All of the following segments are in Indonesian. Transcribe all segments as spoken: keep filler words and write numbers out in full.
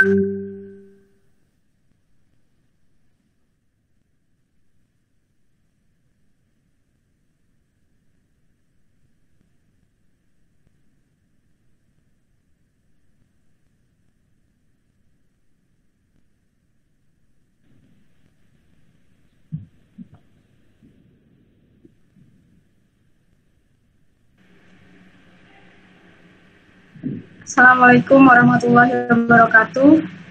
Assalamualaikum warahmatullahi wabarakatuh.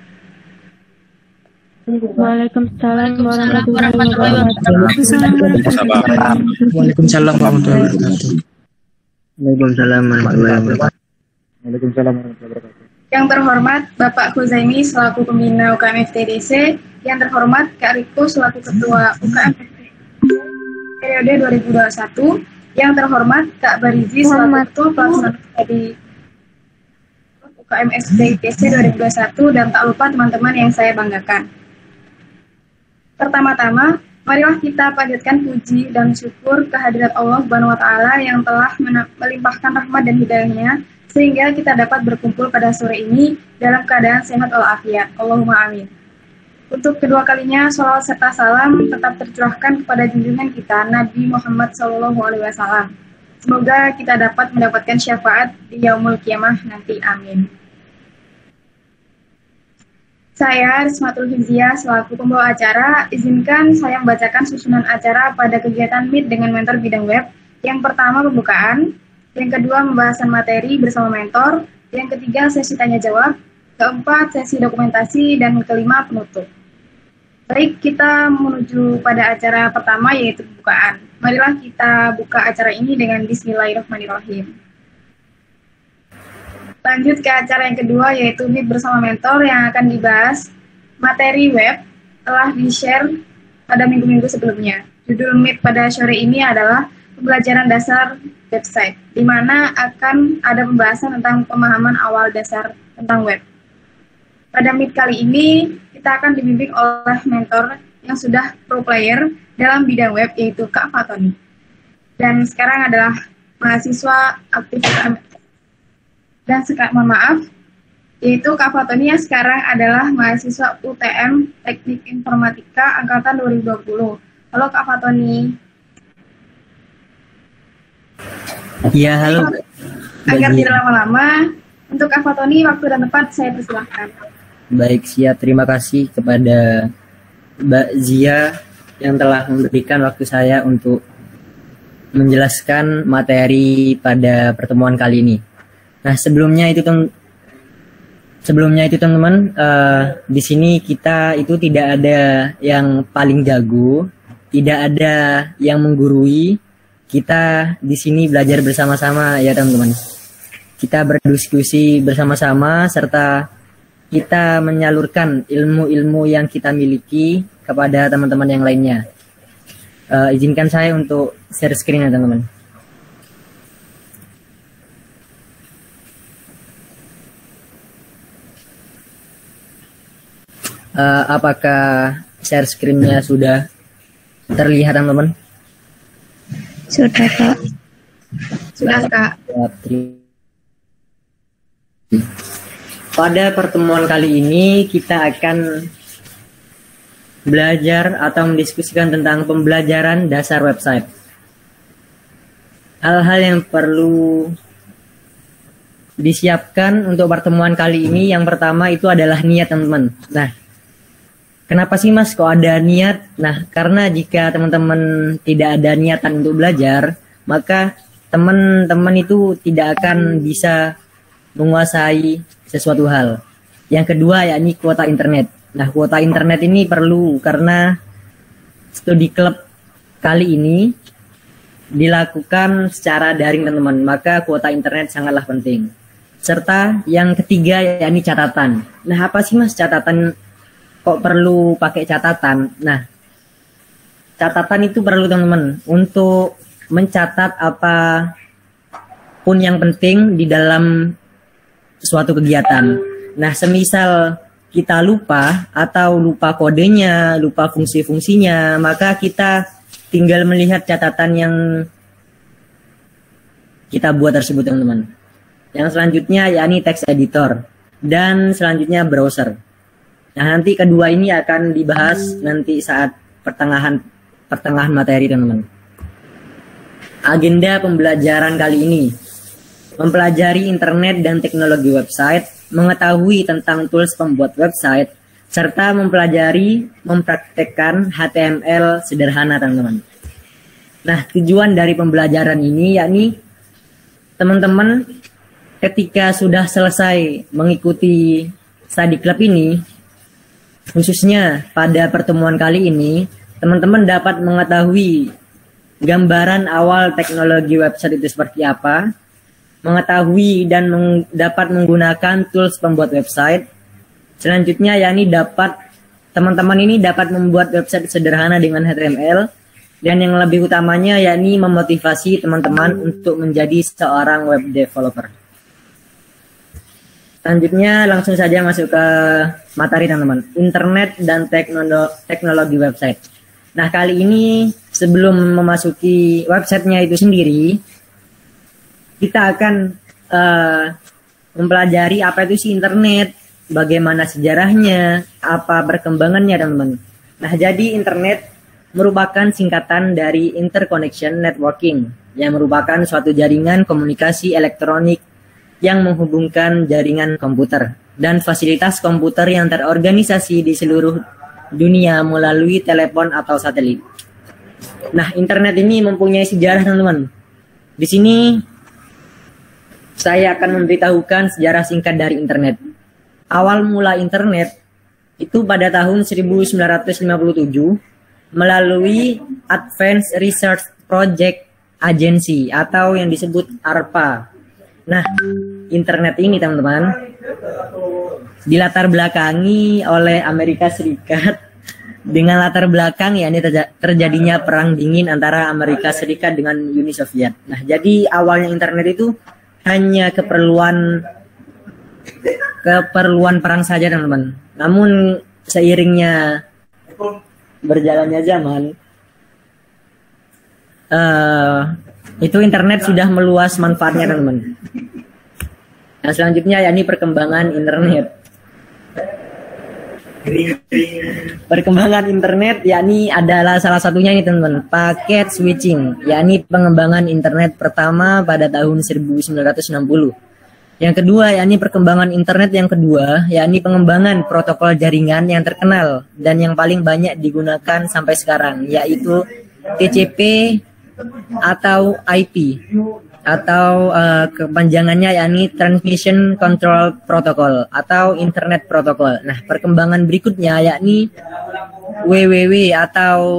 Waalaikumsalam warahmatullahi wabarakatuh. Waalaikumsalam warahmatullahi wabarakatuh. Waalaikumsalam warahmatullahi wabarakatuh. Waalaikumsalam warahmatullahi wabarakatuh. Yang terhormat Bapak Khuzaimi selaku pembina U K M F T D C, yang terhormat Kak Riko selaku Ketua U K M F T D C periode dua ribu dua puluh satu, yang terhormat Kak Barizi selaku Ketua Pelaksana Studi U K M F T D C dua ribu dua puluh satu, dan tak lupa teman-teman yang saya banggakan. Pertama-tama, marilah kita panjatkan puji dan syukur kehadirat Allah Subhanahu wa Ta'ala yang telah melimpahkan rahmat dan hidayahnya sehingga kita dapat berkumpul pada sore ini dalam keadaan sehat walafiat. Allahumma amin. Untuk kedua kalinya, sholawat serta salam tetap tercurahkan kepada junjungan kita Nabi Muhammad shallallahu alaihi wasallam. Semoga kita dapat mendapatkan syafaat di yaumul kiamah nanti. Amin. Saya Rismatul Hizia selaku pembawa acara, izinkan saya membacakan susunan acara pada kegiatan Meet dengan mentor bidang web. Yang pertama pembukaan, yang kedua pembahasan materi bersama mentor, yang ketiga sesi tanya jawab, keempat sesi dokumentasi, dan kelima penutup. Baik, kita menuju pada acara pertama yaitu pembukaan. Marilah kita buka acara ini dengan Bismillahirrahmanirrahim. Lanjut ke acara yang kedua yaitu Meet bersama mentor yang akan dibahas materi web telah di-share pada minggu-minggu sebelumnya. Judul Meet pada sore ini adalah pembelajaran dasar website, di mana akan ada pembahasan tentang pemahaman awal dasar tentang web. Pada Meet kali ini kita akan dibimbing oleh mentor yang sudah pro player dalam bidang web yaitu Kak Fatoni. Dan sekarang adalah mahasiswa aktif dan sekarang mohon maaf, yaitu Kak Fatoni yang sekarang adalah mahasiswa U T M Teknik Informatika Angkatan dua ribu dua puluh. Halo Kak Fatoni. Iya, halo. Agar tidak lama-lama, untuk Kak Fatoni, waktu dan tempat saya persilahkan. Baik, siap. Terima kasih kepada Mbak Zia yang telah memberikan waktu saya untuk menjelaskan materi pada pertemuan kali ini. Nah, sebelumnya itu tem sebelumnya itu teman-teman, uh, di sini kita itu tidak ada yang paling jago, tidak ada yang menggurui. Kita di sini belajar bersama-sama ya teman-teman. Kita berdiskusi bersama-sama serta kita menyalurkan ilmu-ilmu yang kita miliki kepada teman-teman yang lainnya. Uh, izinkan saya untuk share screen ya teman-teman. Uh, apakah share screen-nya sudah terlihat teman-teman? Sudah Kak. Sudah Kak. Pada pertemuan kali ini kita akan belajar atau mendiskusikan tentang pembelajaran dasar website. Hal-hal yang perlu disiapkan untuk pertemuan kali ini, yang pertama itu adalah niat teman-teman. Nah, kenapa sih Mas kok ada niat? Nah, karena jika teman-teman tidak ada niatan untuk belajar, maka teman-teman itu tidak akan bisa menguasai sesuatu hal. Yang kedua yakni kuota internet. Nah, kuota internet ini perlu karena studi klub kali ini dilakukan secara daring teman-teman, maka kuota internet sangatlah penting. Serta yang ketiga yakni catatan. Nah, apa sih Mas catatan? Kok perlu pakai catatan? Nah, catatan itu perlu teman-teman untuk mencatat apa pun yang penting di dalam suatu kegiatan. Nah, semisal kita lupa atau lupa kodenya, lupa fungsi-fungsinya, maka kita tinggal melihat catatan yang kita buat tersebut teman-teman. Yang selanjutnya yakni text editor dan selanjutnya browser. Nah, nanti kedua ini akan dibahas nanti saat pertengahan pertengahan materi, teman-teman. Agenda pembelajaran kali ini: mempelajari internet dan teknologi website, mengetahui tentang tools pembuat website, serta mempelajari mempraktekkan H T M L sederhana, teman-teman. Nah, tujuan dari pembelajaran ini yakni teman-teman ketika sudah selesai mengikuti study club ini, khususnya pada pertemuan kali ini, teman-teman dapat mengetahui gambaran awal teknologi website itu seperti apa, mengetahui dan meng dapat menggunakan tools pembuat website. Selanjutnya yakni dapat teman-teman ini dapat membuat website sederhana dengan H T M L, dan yang lebih utamanya yakni memotivasi teman-teman untuk menjadi seorang web developer. Selanjutnya langsung saja masuk ke materi, teman-teman. Internet dan teknolo teknologi website. Nah, kali ini sebelum memasuki websitenya itu sendiri, kita akan uh, mempelajari apa itu sih internet, bagaimana sejarahnya, apa perkembangannya, teman-teman. Nah, jadi internet merupakan singkatan dari interconnection networking, yang merupakan suatu jaringan komunikasi elektronik yang menghubungkan jaringan komputer dan fasilitas komputer yang terorganisasi di seluruh dunia melalui telepon atau satelit. Nah, internet ini mempunyai sejarah, teman-teman. Di sini saya akan memberitahukan sejarah singkat dari internet. Awal mula internet itu pada tahun seribu sembilan ratus lima puluh tujuh melalui Advanced Research Project Agency atau yang disebut A R P A. Nah, internet ini, teman-teman, dilatar belakangi oleh Amerika Serikat dengan latar belakang ya ini terja terjadinya perang dingin antara Amerika Serikat dengan Uni Soviet. Nah, jadi awalnya internet itu hanya keperluan keperluan perang saja, teman-teman. Namun seiringnya berjalannya zaman, uh, itu internet sudah meluas manfaatnya, teman-teman. Nah, selanjutnya yakni perkembangan internet. Perkembangan internet yakni adalah salah satunya ini, teman-teman, paket switching, yakni pengembangan internet pertama pada tahun seribu sembilan ratus enam puluh. Yang kedua yakni perkembangan internet yang kedua yakni pengembangan protokol jaringan yang terkenal dan yang paling banyak digunakan sampai sekarang, yaitu T C P atau I P atau uh, kepanjangannya yakni Transmission Control Protocol atau Internet Protocol. Nah, perkembangan berikutnya yakni W W W atau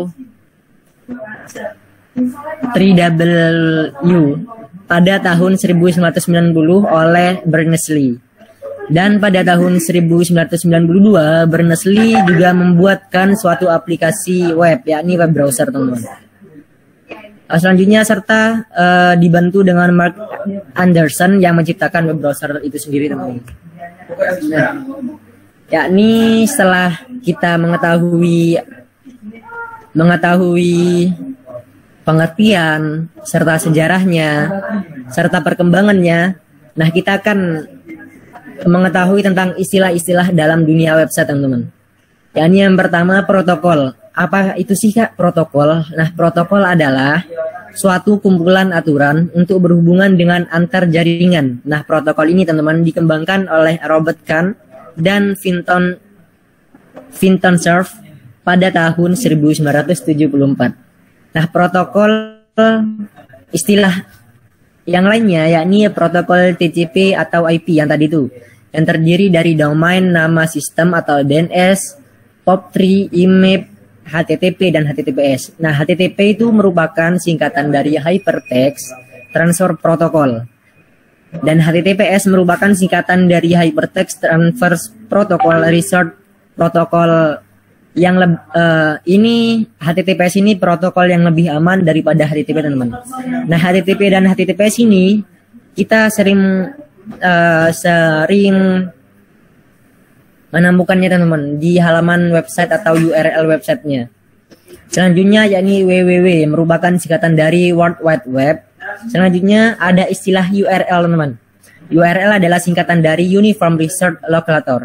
tiga W W pada tahun seribu sembilan ratus sembilan puluh oleh Berners-Lee. Dan pada tahun seribu sembilan ratus sembilan puluh dua Berners-Lee juga membuatkan suatu aplikasi web yakni web browser, teman-teman. Selanjutnya serta uh, dibantu dengan Mark Anderson yang menciptakan web browser itu sendiri, teman-teman. Nah, yakni setelah kita mengetahui mengetahui pengertian serta sejarahnya serta perkembangannya, nah kita akan mengetahui tentang istilah-istilah dalam dunia website, teman-teman. Yakni yang pertama protokol. Apa itu sih, Kak, protokol? Nah, protokol adalah suatu kumpulan aturan untuk berhubungan dengan antar jaringan. Nah, protokol ini, teman-teman, dikembangkan oleh Robert Kahn dan Vinton Vinton Cerf pada tahun seribu sembilan ratus tujuh puluh empat. Nah, protokol istilah yang lainnya yakni protokol T C P atau I P yang tadi itu, yang terdiri dari domain nama sistem atau D N S, P O P three, I M A P, H T T P dan H T T P S. Nah, H T T P itu merupakan singkatan dari Hypertext Transfer Protocol. Dan H T T P S merupakan singkatan dari Hypertext Transfer Protocol Research Protocol yang uh, ini H T T P S ini protokol yang lebih aman daripada H T T P, teman-teman. Nah, H T T P dan H T T P S ini kita sering uh, sering menemukannya, teman-teman, di halaman website atau U R L websitenya. Selanjutnya yakni W W W merupakan singkatan dari World Wide Web. Selanjutnya ada istilah U R L, teman-teman. U R L adalah singkatan dari Uniform Research Locator.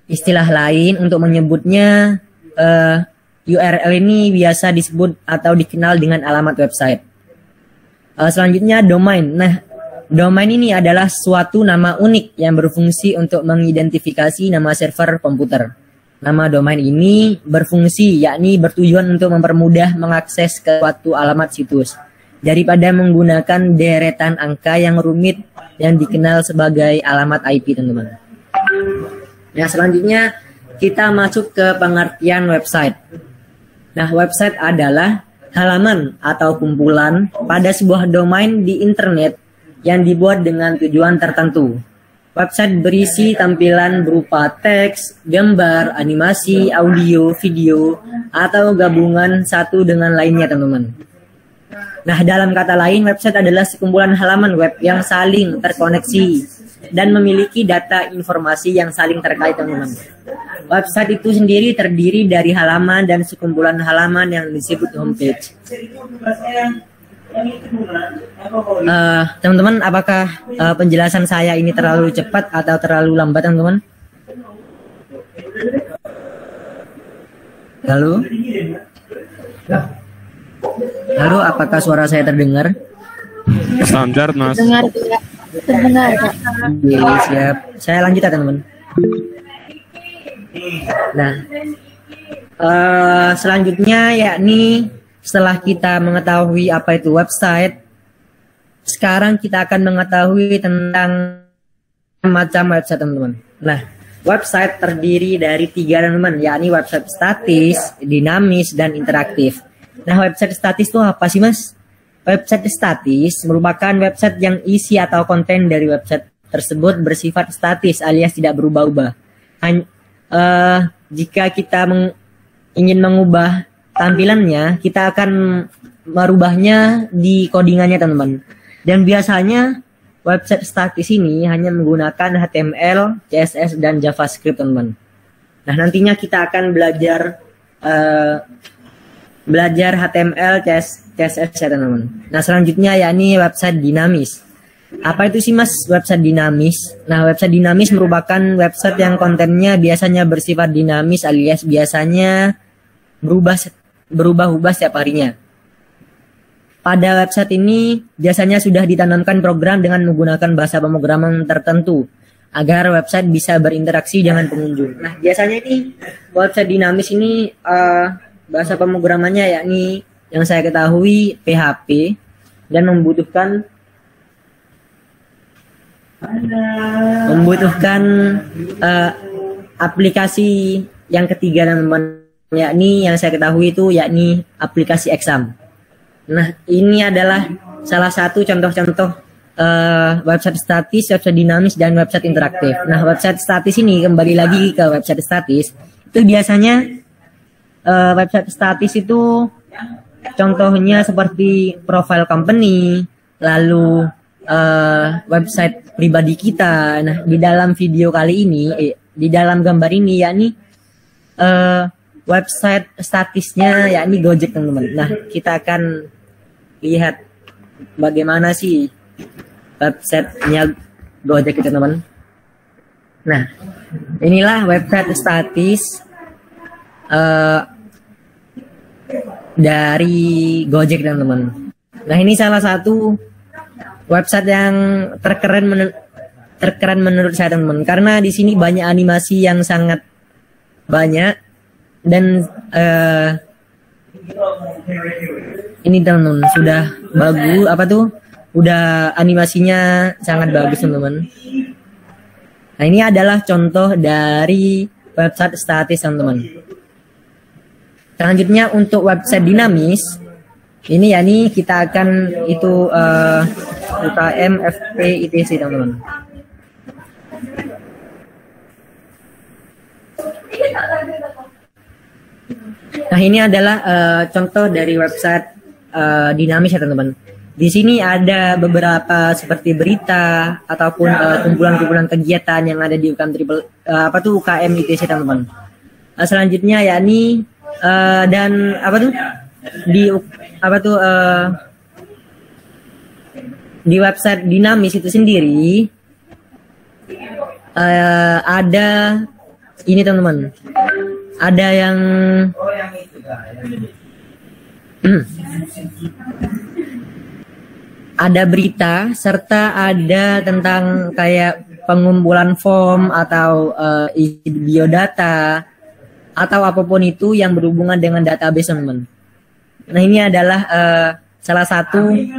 istilah lain untuk menyebutnya uh, U R L ini biasa disebut atau dikenal dengan alamat website. Uh, selanjutnya domain. Nah, domain ini adalah suatu nama unik yang berfungsi untuk mengidentifikasi nama server komputer. Nama domain ini berfungsi yakni bertujuan untuk mempermudah mengakses ke suatu alamat situs daripada menggunakan deretan angka yang rumit yang dikenal sebagai alamat I P, teman-teman. Nah, selanjutnya kita masuk ke pengertian website. Nah, website adalah halaman atau kumpulan pada sebuah domain di internet yang dibuat dengan tujuan tertentu. Website berisi tampilan berupa teks, gambar, animasi, audio, video, atau gabungan satu dengan lainnya, teman-teman. Nah, dalam kata lain, website adalah sekumpulan halaman web yang saling terkoneksi dan memiliki data informasi yang saling terkait, teman-teman. Website itu sendiri terdiri dari halaman dan sekumpulan halaman yang disebut homepage. Uh, teman-teman, apakah uh, penjelasan saya ini terlalu cepat atau terlalu lambat, teman-teman? Halo? Halo, apakah suara saya terdengar? Standar, Mas. Dengar tidak? Terdengar, Pak. Oke, siap. Saya lanjutkan, teman-teman. Nah, uh, selanjutnya yakni setelah kita mengetahui apa itu website, sekarang kita akan mengetahui tentang macam website, teman-teman. Nah, website terdiri dari tiga, teman-teman, yakni website statis, dinamis, dan interaktif. Nah, website statis itu apa sih, Mas? Website statis merupakan website yang isi atau konten dari website tersebut bersifat statis alias tidak berubah-ubah. Hanya, uh, jika kita meng ingin mengubah tampilannya, kita akan merubahnya di codingannya, teman-teman. Dan biasanya website statis ini hanya menggunakan H T M L, C S S, dan JavaScript, teman-teman. Nah, nantinya kita akan belajar uh, belajar H T M L, C S S, ya, teman-teman. Nah, selanjutnya yakni website dinamis. Apa itu sih, Mas, website dinamis? Nah, website dinamis merupakan website yang kontennya biasanya bersifat dinamis alias biasanya berubah berubah-ubah setiap harinya. Pada website ini biasanya sudah ditanamkan program dengan menggunakan bahasa pemrograman tertentu agar website bisa berinteraksi dengan pengunjung. Nah, biasanya ini website dinamis ini uh, bahasa pemrogramannya yakni yang saya ketahui P H P dan membutuhkan membutuhkan uh, aplikasi yang ketiga, teman-teman, yakni yang saya ketahui itu yakni aplikasi Exam. Nah, ini adalah salah satu contoh-contoh uh, website statis, website dinamis, dan website interaktif. Nah, website statis ini, kembali lagi ke website statis, itu biasanya uh, website statis itu contohnya seperti profile company, lalu uh, website pribadi kita. Nah, di dalam video kali ini, eh, di dalam gambar ini yakni uh, website statisnya yakni Gojek, teman-teman. Nah, kita akan lihat bagaimana sih websitenya Gojek itu, teman-teman. Nah, inilah website statis uh, dari Gojek, teman-teman. Nah, ini salah satu website yang terkeren menur terkeren menurut saya, teman-teman, karena di sini banyak animasi yang sangat banyak. Dan uh, ini, teman-teman, sudah bagus, apa tuh, udah animasinya sangat bagus, teman-teman. Nah, ini adalah contoh dari website statis, teman-teman. Selanjutnya untuk website dinamis, ini yakni kita akan itu uh, U K M, F P, I T C, teman-teman. Nah, ini adalah uh, contoh dari website uh, dinamis, ya, teman-teman. Di sini ada beberapa seperti berita ataupun kumpulan-kumpulan uh, kegiatan yang ada di U K M triple uh, apa tuh U K M I T C, teman-teman. Uh, selanjutnya yakni uh, dan apa tuh di apa tuh uh, di website dinamis itu sendiri uh, ada ini teman-teman, ada yang ada berita serta ada tentang kayak pengumpulan form atau uh, biodata atau apapun itu yang berhubungan dengan database teman-teman. Nah ini adalah uh, salah satu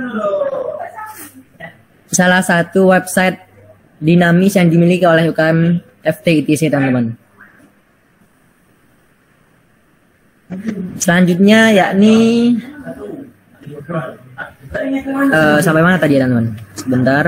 salah satu website dinamis yang dimiliki oleh U K M F T I T C teman-teman. Selanjutnya yakni uh, sampai mana tadi ya teman-teman? Sebentar.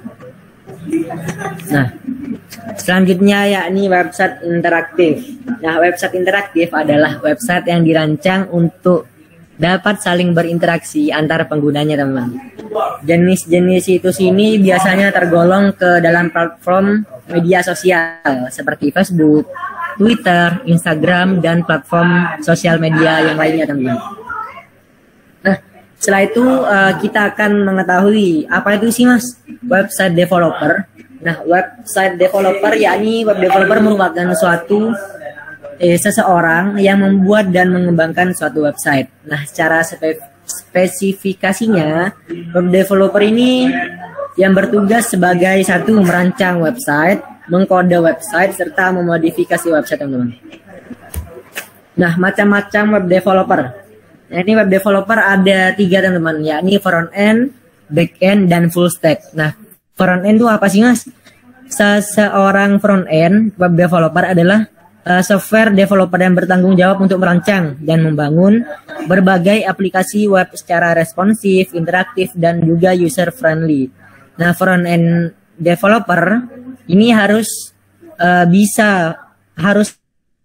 Nah, selanjutnya yakni website interaktif. Nah, website interaktif adalah website yang dirancang untuk dapat saling berinteraksi antar penggunanya teman-teman. Jenis-jenis situs ini biasanya tergolong ke dalam platform media sosial seperti Facebook, Twitter, Instagram, dan platform sosial media yang lainnya teman-teman. Nah, setelah itu uh, kita akan mengetahui apa itu sih mas website developer. Nah, website developer yakni web developer merupakan suatu eh, seseorang yang membuat dan mengembangkan suatu website. Nah, secara spe spesifikasinya web developer ini yang bertugas sebagai satu merancang website, mengkode website, serta memodifikasi website teman-teman. Nah, macam-macam web developer. Nah, ini web developer ada tiga teman-teman, yakni front end, back end, dan full stack. Nah, front end itu apa sih mas? Seseorang front end web developer adalah uh, software developer yang bertanggung jawab untuk merancang dan membangun berbagai aplikasi web secara responsif, interaktif, dan juga user friendly. Nah, front end developer ini harus uh, bisa harus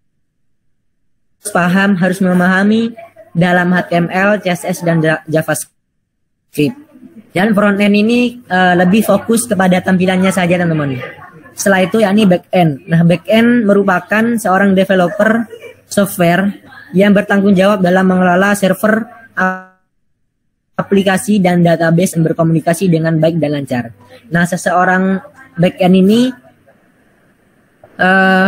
paham, harus memahami dalam H T M L, C S S, dan JavaScript. Dan front end ini uh, lebih fokus kepada tampilannya saja teman-teman. Setelah itu yakni back end. Nah, back end merupakan seorang developer software yang bertanggung jawab dalam mengelola server aplikasi dan database yang berkomunikasi dengan baik dan lancar. Nah, seseorang back end ini uh,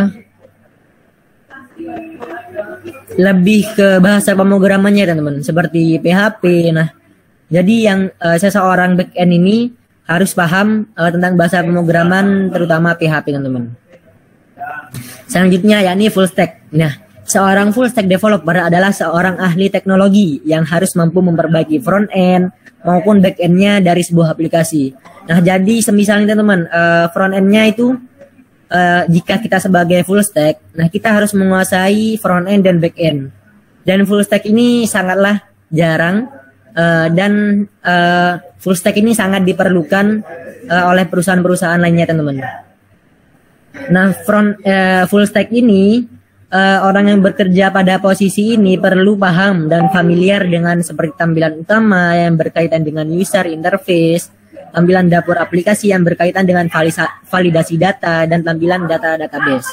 lebih ke bahasa pemrogramannya teman-teman, seperti P H P. Nah, jadi yang uh, seseorang back end ini harus paham uh, tentang bahasa pemrograman, terutama P H P teman-teman. Selanjutnya yakni full stack. Nah, seorang full stack developer adalah seorang ahli teknologi yang harus mampu memperbaiki front end maupun back end-nya dari sebuah aplikasi. Nah, jadi semisal ini teman-teman, uh, front end-nya itu uh, jika kita sebagai full stack, nah kita harus menguasai front end dan back end. Dan full stack ini sangatlah jarang uh, dan uh, full stack ini sangat diperlukan uh, oleh perusahaan-perusahaan lainnya teman-teman. Nah, front uh, full stack ini Uh, orang yang bekerja pada posisi ini perlu paham dan familiar dengan seperti tampilan utama yang berkaitan dengan user interface, tampilan dapur aplikasi yang berkaitan dengan validasi data, dan tampilan data database.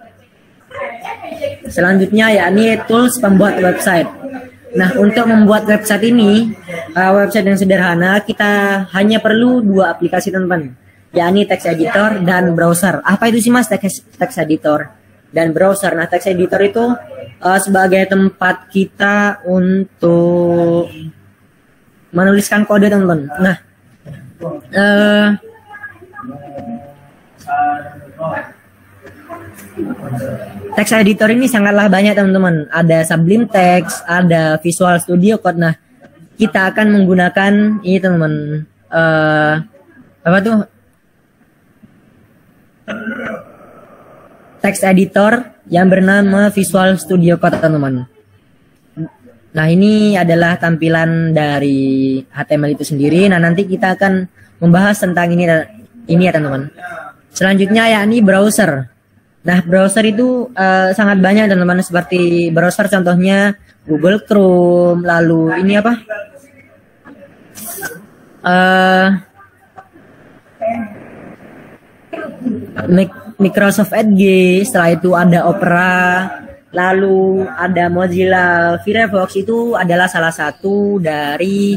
Selanjutnya yakni tools pembuat website. Nah, untuk membuat website ini, uh, website yang sederhana, kita hanya perlu dua aplikasi teman-teman, yakni text editor dan browser. Apa itu sih mas text, text editor dan browser? Nah, text editor itu uh, sebagai tempat kita untuk menuliskan kode teman-teman. Nah, uh, text editor ini sangatlah banyak teman-teman. Ada Sublime Text, ada Visual Studio Code. Nah, kita akan menggunakan ini teman-teman. Uh, apa tuh? Text editor yang bernama Visual Studio Code teman-teman. Nah, ini adalah tampilan dari H T M L itu sendiri. Nah, nanti kita akan membahas tentang ini ini ya teman-teman. Selanjutnya yakni browser. Nah, browser itu uh, sangat banyak teman-teman, seperti browser contohnya Google Chrome, lalu ini apa? Uh, Microsoft Edge, setelah itu ada Opera, lalu ada Mozilla Firefox. Itu adalah salah satu dari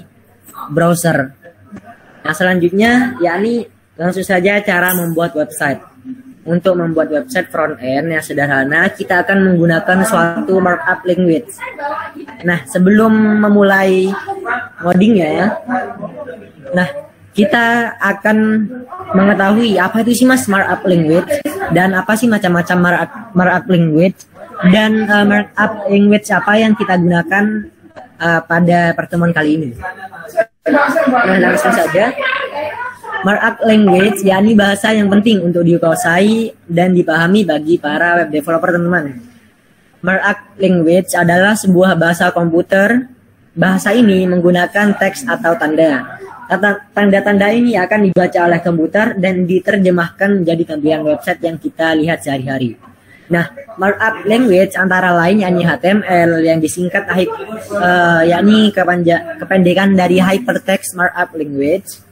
browser. Nah, selanjutnya yakni langsung saja cara membuat website. untuk membuat website front end yang sederhana, kita akan menggunakan suatu markup language. Nah, sebelum memulai ngodingnya ya, nah kita akan mengetahui apa itu sih mas markup language dan apa sih macam-macam markup, markup language dan uh, markup language apa yang kita gunakan uh, pada pertemuan kali ini. Nah, langsung saja. Markup language yakni bahasa yang penting untuk dikuasai dan dipahami bagi para web developer teman-teman. Markup language adalah sebuah bahasa komputer. Bahasa ini menggunakan teks atau tanda. Tanda-tanda ini akan dibaca oleh komputer dan diterjemahkan menjadi tampilan website yang kita lihat sehari-hari. Nah, markup language antara lain yakni H T M L yang disingkat H, uh, yakni kepanja, kependekan dari Hypertext Markup Language.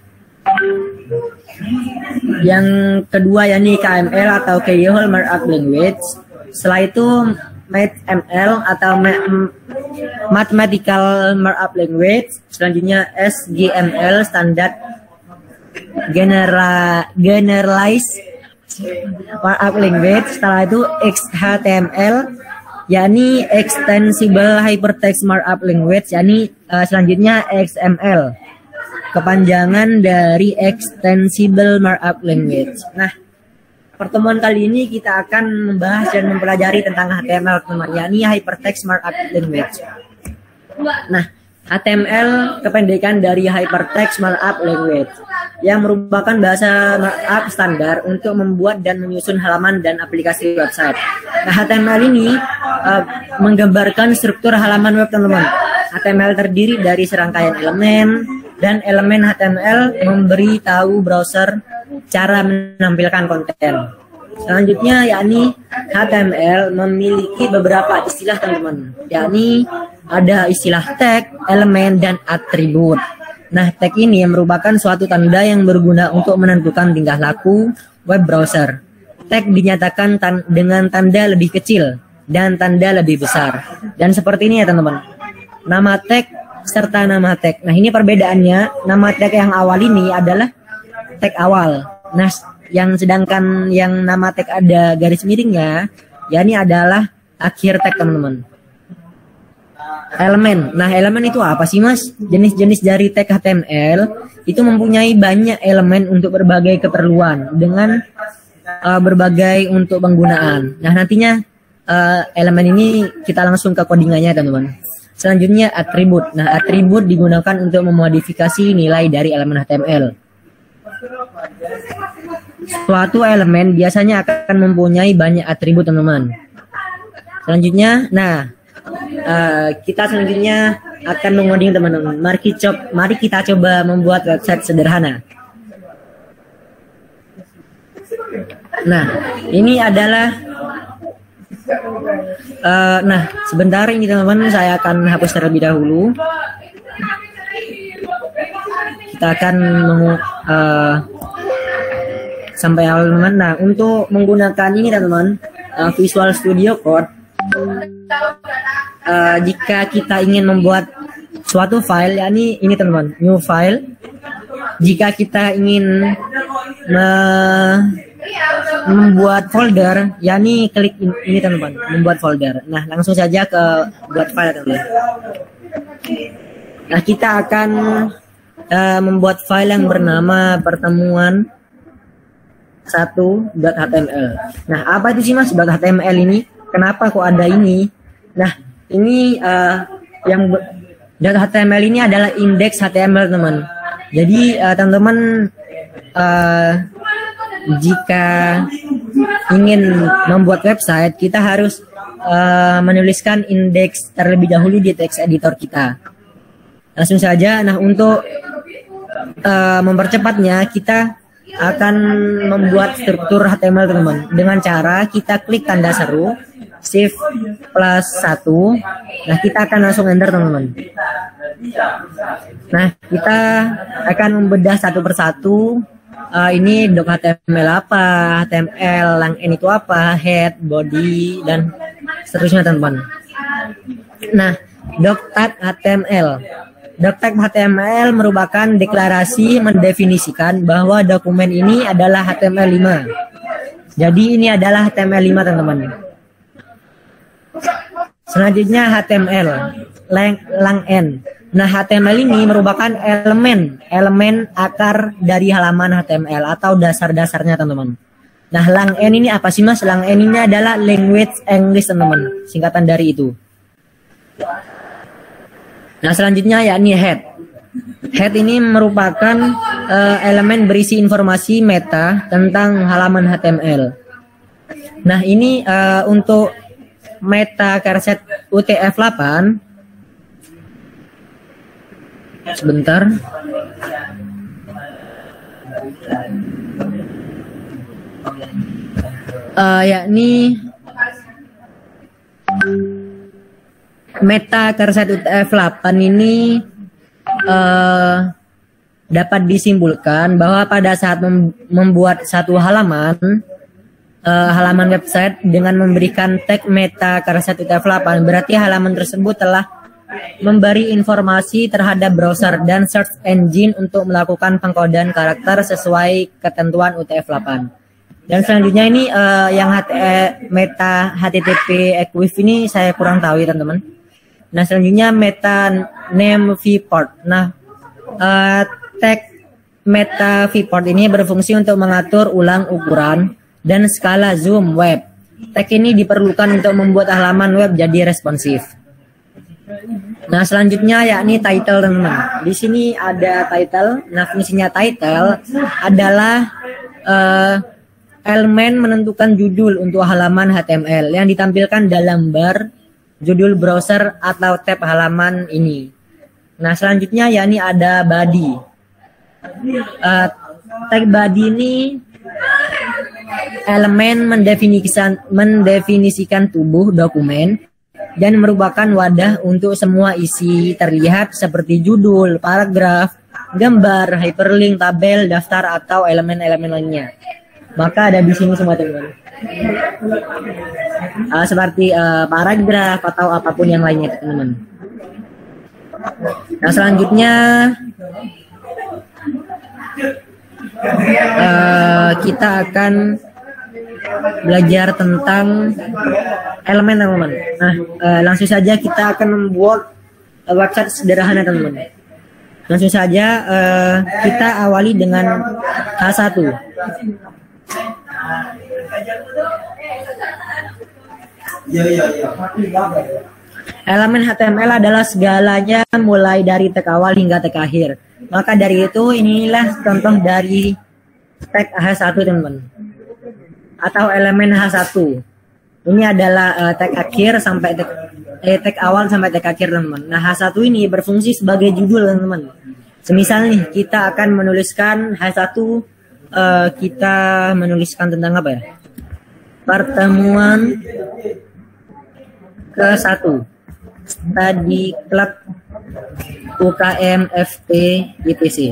Yang kedua yakni K M L atau Keyhole Markup Language. Setelah itu M A T M L atau Mathematical Markup Language. Selanjutnya S G M L Standard Genera Generalized Markup Language. Setelah itu X H T M L yakni Extensible Hypertext Markup Language, yakni uh, selanjutnya X M L, kepanjangan dari Extensible Markup Language. Nah, pertemuan kali ini kita akan membahas dan mempelajari tentang H T M L, teman, yakni Hypertext Markup Language. Nah, H T M L kependekan dari Hypertext Markup Language yang merupakan bahasa markup standar untuk membuat dan menyusun halaman dan aplikasi website. Nah, H T M L ini uh, menggambarkan struktur halaman web, teman-teman. H T M L terdiri dari serangkaian elemen, dan elemen H T M L memberi tahu browser cara menampilkan konten. Selanjutnya yakni H T M L memiliki beberapa istilah, teman-teman, yakni ada istilah tag, elemen, dan atribut. Nah, tag ini merupakan suatu tanda yang berguna untuk menentukan tingkah laku web browser. Tag dinyatakan tan dengan tanda lebih kecil dan tanda lebih besar. Dan seperti ini ya, teman-teman. Nama tag serta nama tag. Nah, ini perbedaannya. Nama tag yang awal ini adalah tag awal. Nah, yang sedangkan yang nama tag ada garis miringnya, ya ini adalah akhir tag, teman-teman. Elemen. Nah, elemen itu apa sih, Mas? Jenis-jenis dari tag H T M L itu mempunyai banyak elemen untuk berbagai keperluan dengan uh, berbagai untuk penggunaan. Nah, nantinya uh, elemen ini kita langsung ke codingannya, teman-teman. Selanjutnya atribut. Nah, atribut digunakan untuk memodifikasi nilai dari elemen H T M L. Suatu elemen biasanya akan mempunyai banyak atribut, teman-teman. Selanjutnya, nah, uh, kita selanjutnya akan mengoding, teman-teman. Mari kita, mari kita coba membuat website sederhana. Nah, ini adalah uh, nah, sebentar ini, teman-teman, saya akan hapus terlebih dahulu. Kita akan mengu, uh, sampai awal, teman-teman. Nah, untuk menggunakan ini, teman-teman, uh, Visual Studio Code, uh, jika kita ingin membuat suatu file, yakni ini, teman-teman, new file. Jika kita ingin me membuat folder, yakni klik ini, teman-teman, membuat folder. Nah, langsung saja ke buat file, teman-teman. Nah, kita akan uh, membuat file yang bernama pertemuan satu dot H T M L. Nah, apa itu sih, Mas, dot H T M L ini? Kenapa kok ada ini? Nah, ini uh, yang dot H T M L ini adalah indeks H T M L, teman. Jadi uh, teman-teman uh, jika ingin membuat website, kita harus uh, menuliskan indeks terlebih dahulu di text editor kita. Langsung saja. Nah, untuk uh, mempercepatnya, kita akan membuat struktur H T M L, teman-teman, dengan cara kita klik tanda seru shift plus satu. Nah, kita akan langsung enter, teman-teman. Nah, kita akan membedah satu persatu. Uh, ini doc H T M L apa, H T M L lang n itu apa, head, body, dan seterusnya, teman-teman. Nah, doc tag H T M L. Doc tag H T M L merupakan deklarasi mendefinisikan bahwa dokumen ini adalah H T M L lima. Jadi ini adalah H T M L lima teman-teman. Selanjutnya H T M L lang, lang n. Nah, H T M L ini merupakan elemen elemen akar dari halaman H T M L atau dasar-dasarnya teman-teman. Nah, lang n ini apa sih Mas? Lang n ini adalah language English teman-teman, singkatan dari itu. Nah, selanjutnya yakni head. Head ini merupakan uh, elemen berisi informasi meta tentang halaman H T M L. Nah, ini uh, untuk meta kerset U T F delapan. Sebentar. Uh, yakni meta kerset U T F delapan ini uh, dapat disimpulkan bahwa pada saat mem membuat satu halaman uh, halaman website dengan memberikan tag meta kerset U T F delapan, berarti halaman tersebut telah memberi informasi terhadap browser dan search engine untuk melakukan pengkodean karakter sesuai ketentuan U T F delapan. Dan selanjutnya ini uh, yang H T, eh, meta H T T P equif ini saya kurang tahu ya teman-teman. Nah, selanjutnya meta name viewport. Nah, uh, tag meta viewport ini berfungsi untuk mengatur ulang ukuran dan skala zoom web. Tag ini diperlukan untuk membuat halaman web jadi responsif. Nah, selanjutnya yakni title teman-teman. Di sini ada title. Nah, fungsinya title adalah uh, elemen menentukan judul untuk halaman H T M L yang ditampilkan dalam bar judul browser atau tab halaman ini. Nah, selanjutnya yakni ada body. Uh, tag body ini elemen mendefinisikan mendefinisikan tubuh dokumen dan merupakan wadah untuk semua isi terlihat seperti judul, paragraf, gambar, hyperlink, tabel, daftar atau elemen-elemen lainnya. Maka ada di sini semua teman-teman. Uh, seperti uh, paragraf atau apapun yang lainnya teman-teman. Nah, selanjutnya uh, kita akan belajar tentang elemen teman-teman. Nah, uh, langsung saja kita akan membuat uh, website sederhana teman-teman. Langsung saja uh, kita awali dengan H satu. Elemen H T M L adalah segalanya mulai dari tag awal hingga tag akhir. Maka dari itu inilah contoh dari tag H satu teman-teman. Atau elemen H satu. Ini adalah uh, tag akhir sampai tag, eh, tag awal sampai tag akhir teman-teman. Nah, H satu ini berfungsi sebagai judul teman-teman. Semisal nih kita akan menuliskan H satu, uh, kita menuliskan tentang apa ya? Pertemuan ke satu. Study Club U K M F T I T C.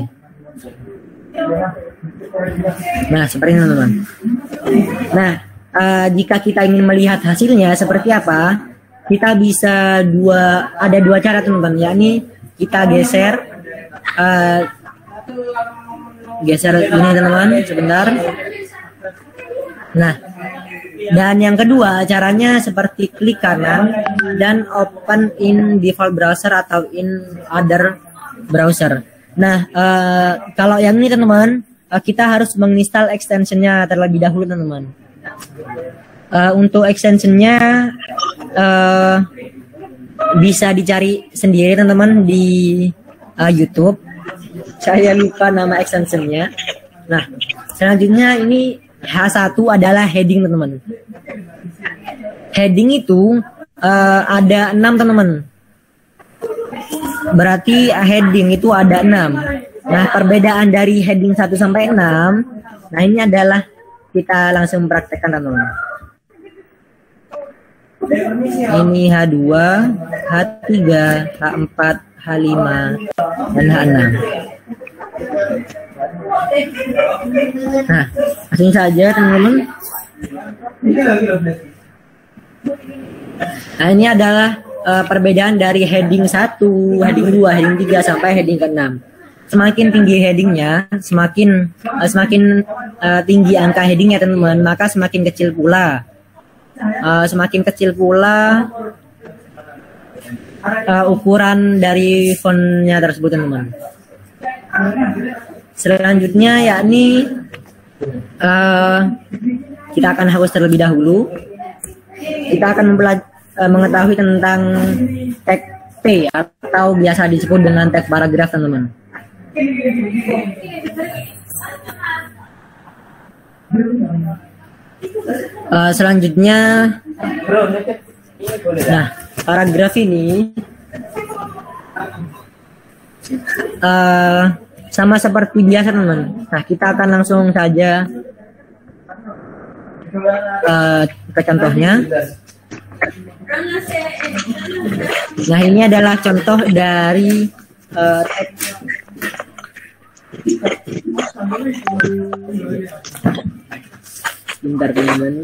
Nah, seperti itu teman-teman. Nah, uh, jika kita ingin melihat hasilnya seperti apa, kita bisa dua ada dua cara teman-teman, yakni kita geser uh, geser ini teman-teman sebentar. Nah, dan yang kedua caranya seperti klik kanan dan open in default browser atau in other browser. Nah, uh, kalau yang ini teman-teman, uh, kita harus menginstal extensionnya terlebih dahulu teman-teman. Uh, untuk extensionnya uh, bisa dicari sendiri teman-teman di uh, YouTube. Saya lupa nama extensionnya. Nah, selanjutnya ini H satu adalah heading teman-teman. Heading itu uh, ada enam teman-teman. Berarti heading itu ada enam. Nah, perbedaan dari heading satu sampai enam, nah ini adalah kita langsung praktekkan teman-teman. Ini H dua, H tiga, H empat, H lima, dan H enam. Nah, langsung saja teman-teman. Nah, ini adalah uh, perbedaan dari heading satu, heading dua, heading tiga sampai heading ke enam. semakin tinggi headingnya, semakin uh, semakin uh, tinggi angka headingnya teman-teman, maka semakin kecil pula, uh, semakin kecil pula uh, ukuran dari fontnya tersebut teman-teman. Selanjutnya yakni uh, kita akan hapus terlebih dahulu. Kita akan uh, mengetahui tentang tag T atau biasa disebut dengan tag paragraf teman-teman. Uh, selanjutnya, nah paragraf ini uh, sama seperti biasa teman-teman. Nah kita akan langsung saja uh, ke contohnya. Nah ini adalah contoh dari uh, teks. Bentar teman-teman.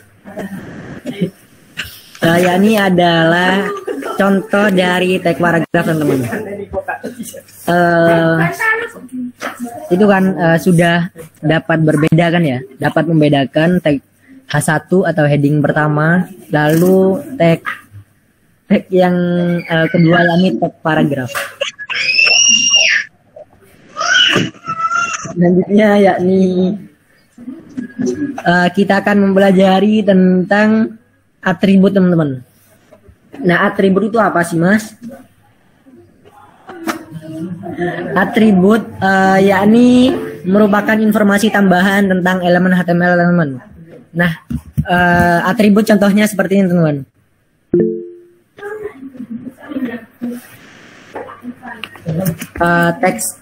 Uh, ya ini adalah contoh dari tag paragraf teman-teman. Uh, itu kan uh, sudah dapat berbeda kan ya, dapat membedakan tag H satu atau heading pertama, lalu tag tag yang uh, kedua yakni tag paragraf. Selanjutnya yakni uh, kita akan mempelajari tentang atribut teman-teman. Nah atribut itu apa sih mas? Atribut uh, yakni merupakan informasi tambahan tentang elemen H T M L teman-teman. Nah uh, atribut contohnya seperti ini teman-teman. Uh, teks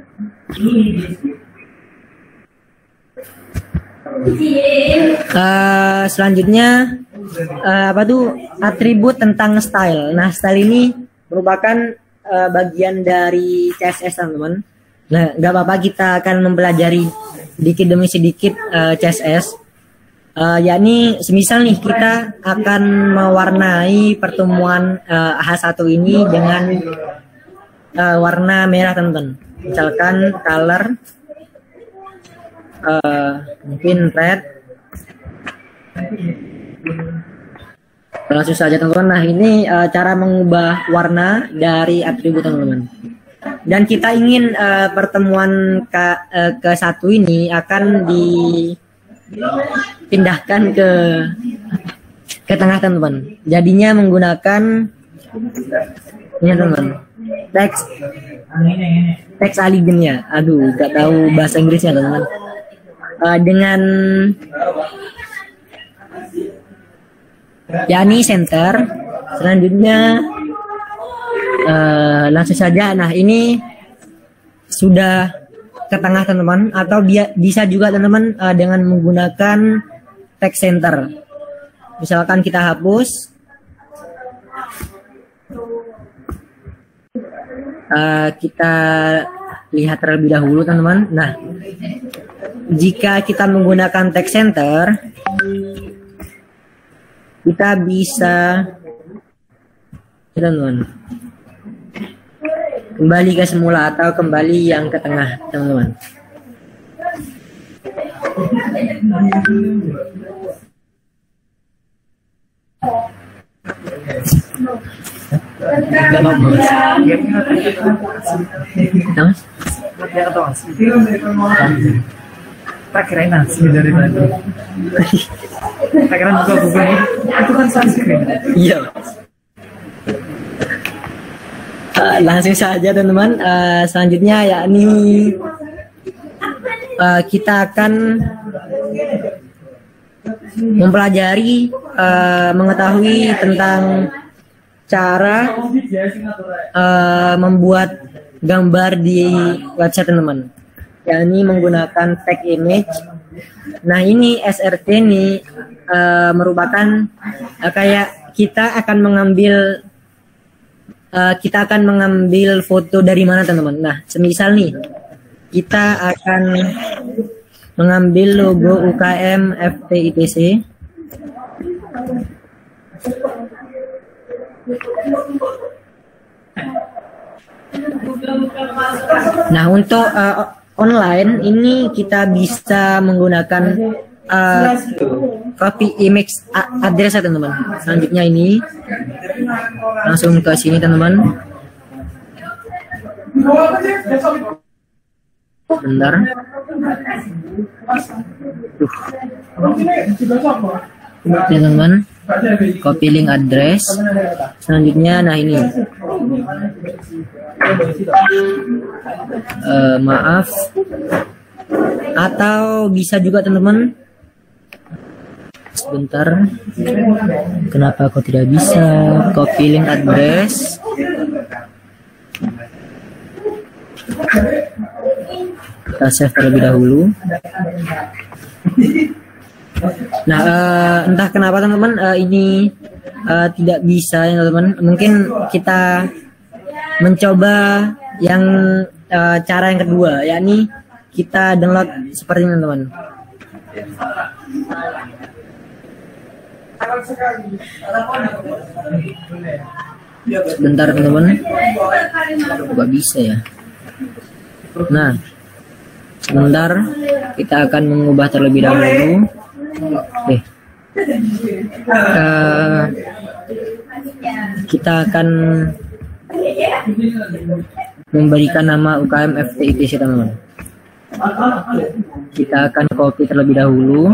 uh, selanjutnya uh, apa tuh atribut tentang style. Nah style ini merupakan uh, bagian dari C S S teman-teman. Nah nggak apa-apa, kita akan mempelajari sedikit demi sedikit uh, C S S. Uh, yakni semisal nih kita akan mewarnai pertemuan uh, H satu ini dengan uh, warna merah teman-teman. Misalkan color uh, mungkin red. Langsung saja teman-teman. Nah ini uh, cara mengubah warna dari atribut teman-teman. Dan kita ingin uh, pertemuan ke, uh, ke satu ini akan dipindahkan ke ke tengah teman-teman. Jadinya menggunakan ini teman-teman, teks teks aligen ya. Aduh, gak tahu bahasa Inggrisnya teman-teman. Uh, dengan yakni center. Selanjutnya uh, langsung saja. Nah ini sudah ke tengah teman-teman, atau dia bisa juga teman-teman uh, dengan menggunakan text center. Misalkan kita hapus, uh, kita lihat terlebih dahulu teman-teman. Nah jika kita menggunakan text center, kita bisa teman-teman kembali ke semula atau kembali yang ke tengah teman-teman. Tak kirain asli dari tadi. Tak kira buka Google itu kan sunscreen. Iya. Uh, langsung saja teman-teman. Uh, selanjutnya yakni uh, kita akan mempelajari uh, mengetahui tentang cara uh, membuat gambar di website teman-teman, yakni menggunakan tag image. Nah ini S R T ini uh, merupakan uh, kayak kita akan mengambil uh, kita akan mengambil foto dari mana teman-teman. Nah semisal nih kita akan mengambil logo U K M F T I P C. Nah, untuk uh, online ini kita bisa menggunakan uh, copy image address ya teman-teman. Selanjutnya ini langsung ke sini teman-teman. Bentar. Ya teman-teman, copy link address. Selanjutnya, nah ini. Uh, maaf. Atau bisa juga teman-teman. Sebentar. Kenapa kok tidak bisa copy link address? Kita save terlebih dahulu. Nah, uh, entah kenapa teman-teman uh, ini uh, tidak bisa ya teman-teman. Mungkin kita mencoba yang uh, cara yang kedua, yakni kita download seperti ini teman-teman. Sebentar teman-teman. Gak bisa ya. Nah, sebentar kita akan mengubah terlebih dahulu. Oke. Uh, kita akan memberikan nama U K M F T I T C teman-teman. Kita akan copy terlebih dahulu.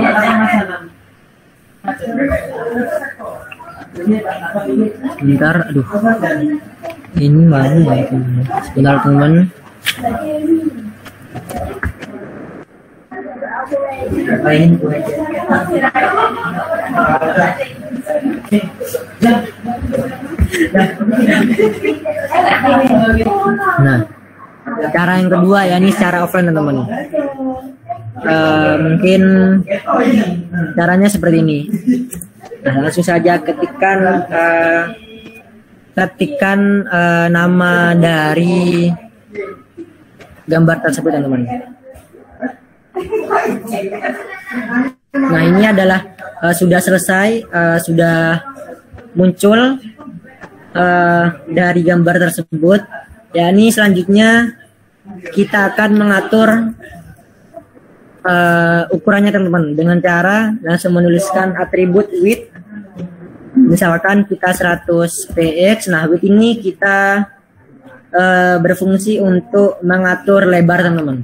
Bentar, aduh. Ini mana ya teman-teman? Sebentar teman-teman. Nah, cara yang kedua ya ini secara offline teman-teman. Uh, mungkin caranya seperti ini. Nah, langsung saja ketikkan uh, ketikkan uh, nama dari gambar tersebut teman-teman. Nah, ini adalah uh, sudah selesai, uh, sudah muncul uh, dari gambar tersebut. Ya, ini selanjutnya kita akan mengatur uh, ukurannya teman-teman dengan cara langsung menuliskan atribut width. Misalkan kita seratus px. Nah, width ini kita uh, berfungsi untuk mengatur lebar teman-teman.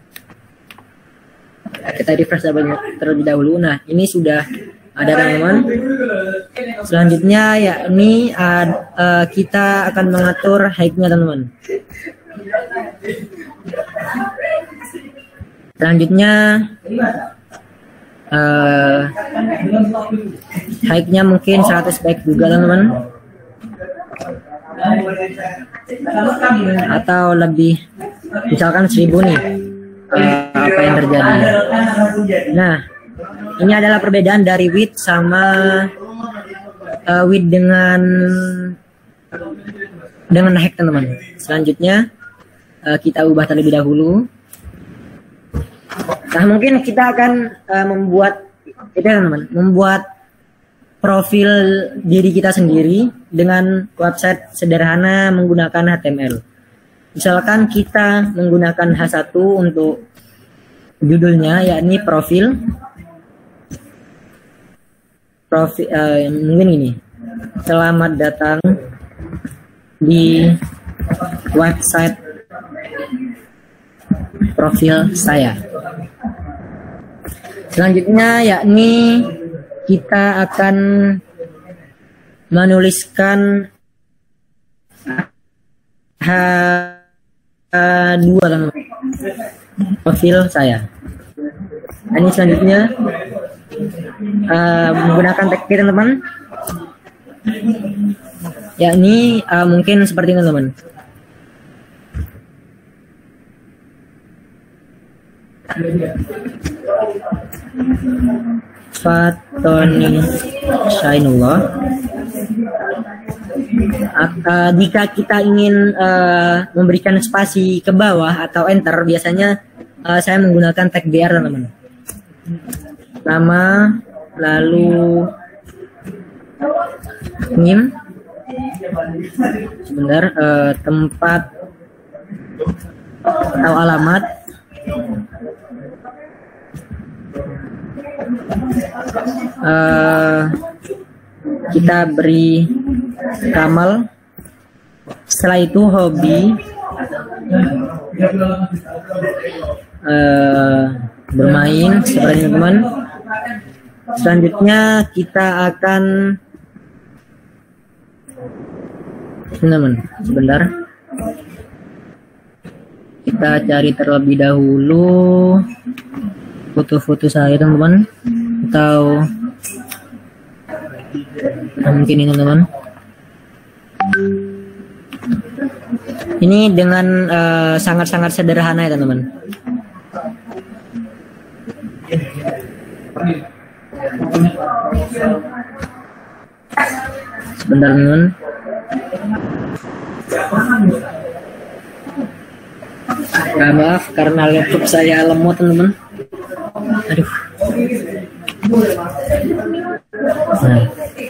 Kita refresh terlebih dahulu. Nah, ini sudah ada teman-teman. Selanjutnya ya ini uh, uh, kita akan mengatur height-nya teman-teman. Selanjutnya uh, height-nya mungkin seratus px juga teman-teman. Atau lebih, misalkan seribu nih. Uh, apa yang terjadi. Nah, ini adalah perbedaan dari width sama uh, width dengan dengan height teman-teman. Selanjutnya uh, kita ubah terlebih dahulu. Nah, mungkin kita akan uh, membuat itu teman-teman, membuat profil diri kita sendiri dengan website sederhana menggunakan H T M L. Misalkan kita menggunakan H satu untuk judulnya, yakni profil. Profil uh, mungkin ini. Selamat datang di website profil saya. Selanjutnya yakni kita akan menuliskan H dua kan profil saya. Nah, ini selanjutnya uh, menggunakan tag teman-teman, yakni uh, mungkin seperti ini teman. Fatoni Shainullah. Uh, jika kita ingin uh, memberikan spasi ke bawah atau enter, biasanya uh, saya menggunakan tag B R teman-teman. Nama, lalu name, sebentar, uh, tempat atau alamat. Uh, kita beri Kamal. Setelah itu hobi, uh, bermain seperti teman-teman. Selanjutnya kita akan teman-teman sebentar, kita cari terlebih dahulu foto-foto saya teman-teman, atau mungkin ini teman-teman. Ini dengan sangat-sangat uh, sederhana ya teman-teman. Sebentar teman-teman. Nah, maaf karena laptop saya lemot teman-teman. Aduh. Nah.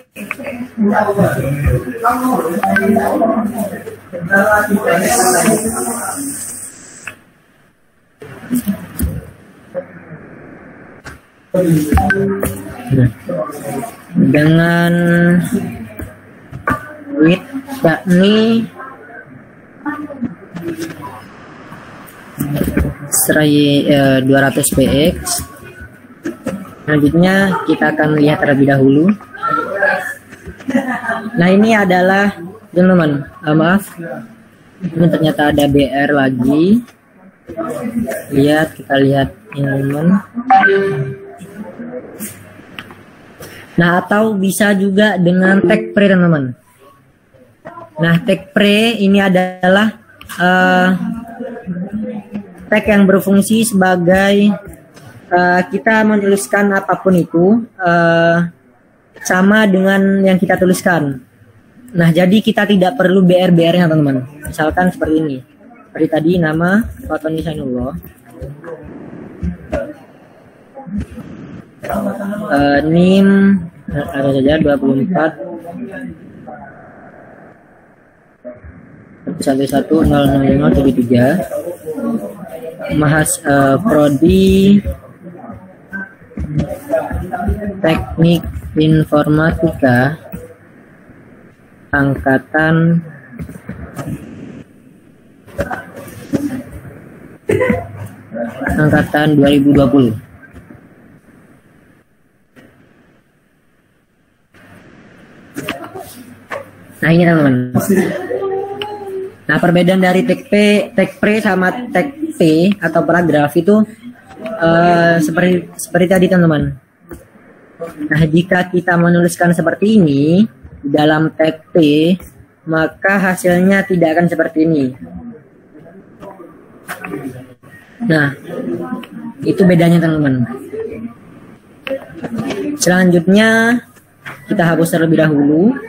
Nah, dengan width yakni serai eh, dua ratus px. Selanjutnya kita akan lihat terlebih dahulu. Nah, ini adalah teman-teman, uh, maaf, ini ternyata ada B R lagi. Lihat, kita lihat ini teman-teman. Nah, atau bisa juga dengan tag pre teman-teman. Nah, tag pre ini adalah uh, tag yang berfungsi sebagai uh, kita menuliskan apapun itu uh, sama dengan yang kita tuliskan. Nah, jadi kita tidak perlu B R B R-nya teman-teman. Misalkan seperti ini. Seperti tadi nama Fatoni Sainullah. Uh, N I M ada saja dua puluh empat satu satu nol nol lima tujuh tiga. Mahas uh, Prodi Teknik Informatika angkatan angkatan dua ribu dua puluh. Nah, ini teman-teman. Nah, perbedaan dari tag P, tag pre sama tag P atau paragraf itu uh, seperti seperti tadi teman-teman. Nah, jika kita menuliskan seperti ini di dalam tag P, maka hasilnya tidak akan seperti ini. Nah, itu bedanya teman-teman. Selanjutnya kita hapus terlebih dahulu.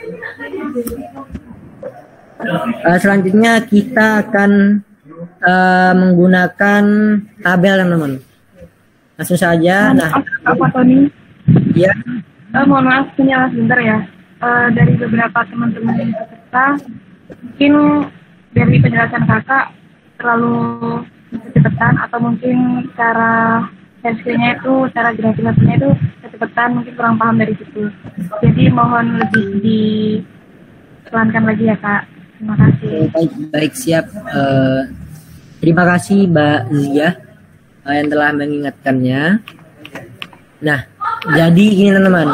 Uh, selanjutnya kita akan uh, menggunakan tabel teman-teman. Langsung saja. Nah, Pak Tony. Ya. Uh, mohon maaf, menyala sebentar ya. Uh, dari beberapa teman-teman peserta, mungkin dari penjelasan kakak terlalu kecepatan, atau mungkin cara hasilnya itu, cara grafisnya itu kecepatan, mungkin kurang paham dari situ. Jadi mohon lebih dipelankan lagi ya kak. Terima kasih. Baik, baik siap. Uh, terima kasih Mbak Zia uh, yang telah mengingatkannya. Nah, jadi ini teman-teman.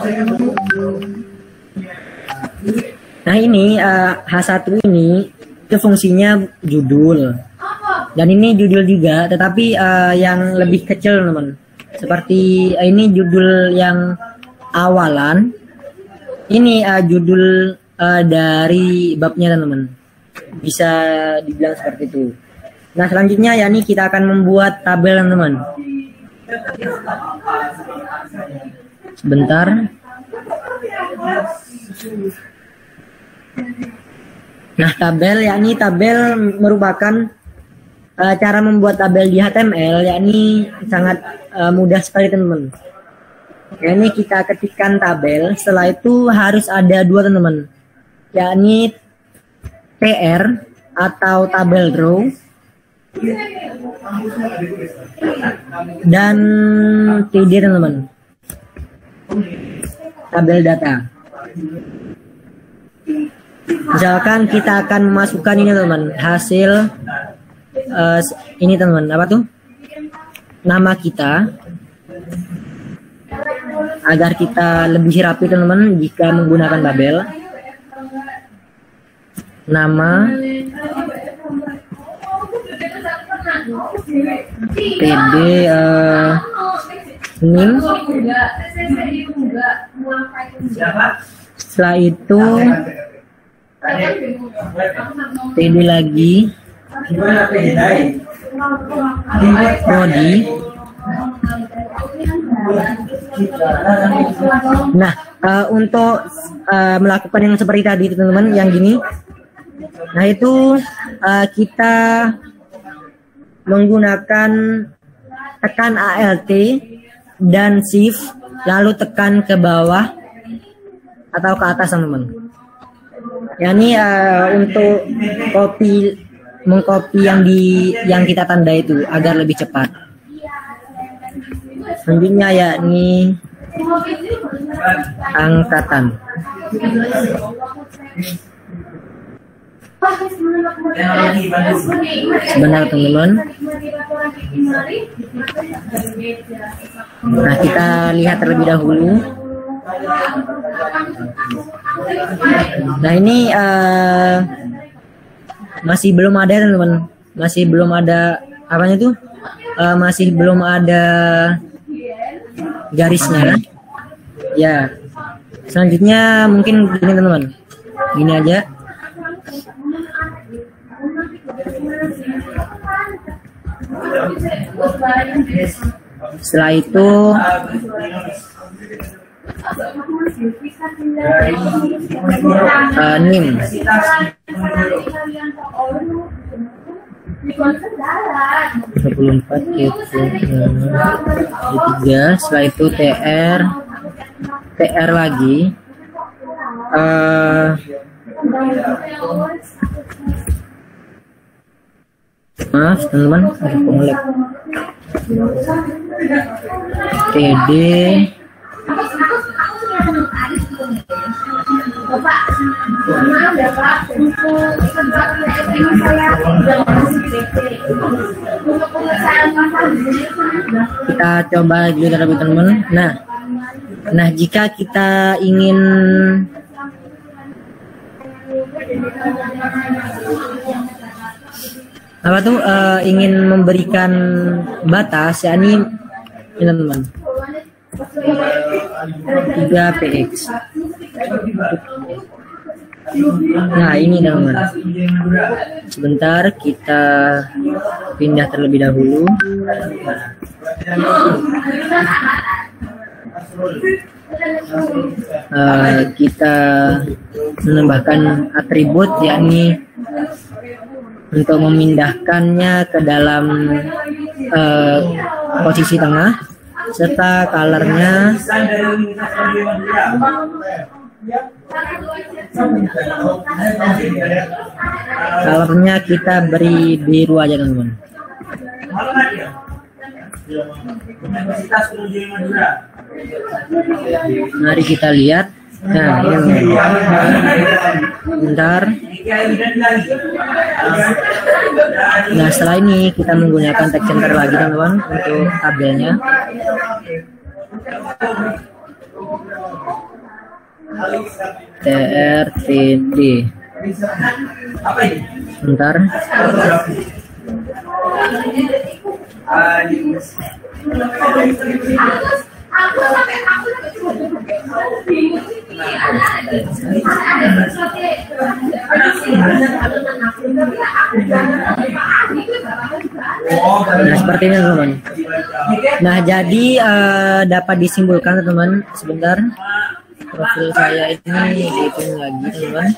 Nah, ini uh, H satu ini itu fungsinya judul. Dan ini judul juga, tetapi uh, yang lebih kecil teman-teman. Seperti uh, ini judul yang awalan. Ini uh, judul uh, dari babnya teman-teman. Bisa dibilang seperti itu. Nah, selanjutnya ya nih kita akan membuat tabel teman-teman. Sebentar. Nah, tabel yakni tabel merupakan uh, cara membuat tabel di H T M L, yakni sangat uh, mudah sekali teman-teman. Ini kita ketikkan tabel, setelah itu harus ada dua teman-teman, yakni T R atau tabel row dan T D teman-teman, tabel data. Misalkan kita akan memasukkan ini teman-teman, hasil uh, ini teman-teman, apa tuh, nama kita, agar kita lebih rapi teman-teman jika menggunakan tabel. Nama, P D, uh, N I M. Setelah itu T D lagi, prodi. Nah, uh, untuk uh, melakukan yang seperti tadi teman-teman, yang gini, nah itu uh, kita menggunakan tekan Alt dan Shift lalu tekan ke bawah atau ke atas teman-teman. Ya ini uh, untuk copy mengcopy yang di yang kita tanda itu agar lebih cepat. Selanjutnya yakni angkatan. Sebentar teman-teman. Nah, kita lihat terlebih dahulu. Nah, ini uh, masih belum ada teman-teman. Masih belum ada apanya tuh? Uh, masih belum ada garisnya. Ya. Selanjutnya mungkin gini teman-teman. Gini aja. Setelah itu uh, N I M tiga puluh empat itu tiga. Setelah itu T R T R lagi, uh, maaf teman-teman, ada pengelek. T D kita coba juga terlebih teman-teman. Nah, nah jika kita ingin apa tuh uh, ingin memberikan batas, yakni ini teman-teman, tiga P X. Nah ini teman-teman, sebentar kita pindah terlebih dahulu. Uh, kita menambahkan atribut, yakni untuk memindahkannya ke dalam uh, posisi tengah, serta colornya colornya kita beri biru aja teman-teman. Mari kita lihat. Nah, ini bentar. Nah, setelah ini kita menggunakan text center lagi teman-teman untuk tabelnya. T R T D. Bentar. Nah, seperti ini teman-teman. Nah, jadi uh, dapat disimpulkan teman-teman. Sebentar, profil saya ini dihitung lagi teman-teman.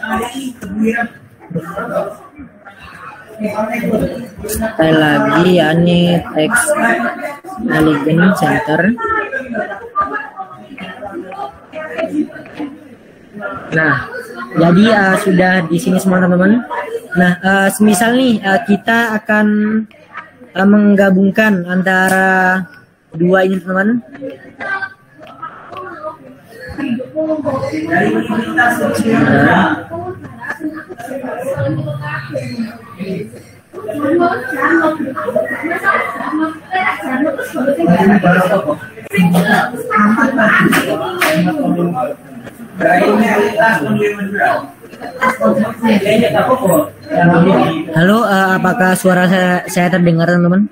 Sekali lagi, yakni text elegant center. Nah, Jadi uh, sudah di sini semua teman-teman. Nah, uh, semisal nih uh, kita akan uh, menggabungkan antara dua ini teman-teman. Halo, uh, apakah suara saya, saya terdengar teman-teman?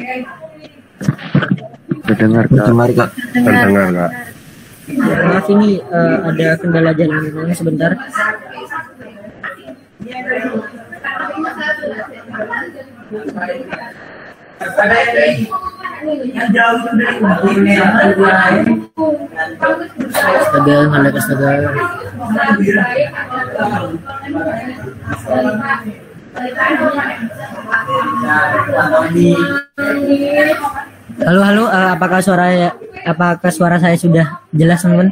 Terdengar kak. Terdengar kak. Terdengar kak. Maaf ini uh, ada kendala jalan teman-teman sebentar. Astaga, mana astaga. Halo, halo, uh, apakah suara apakah suara saya sudah jelas teman-teman?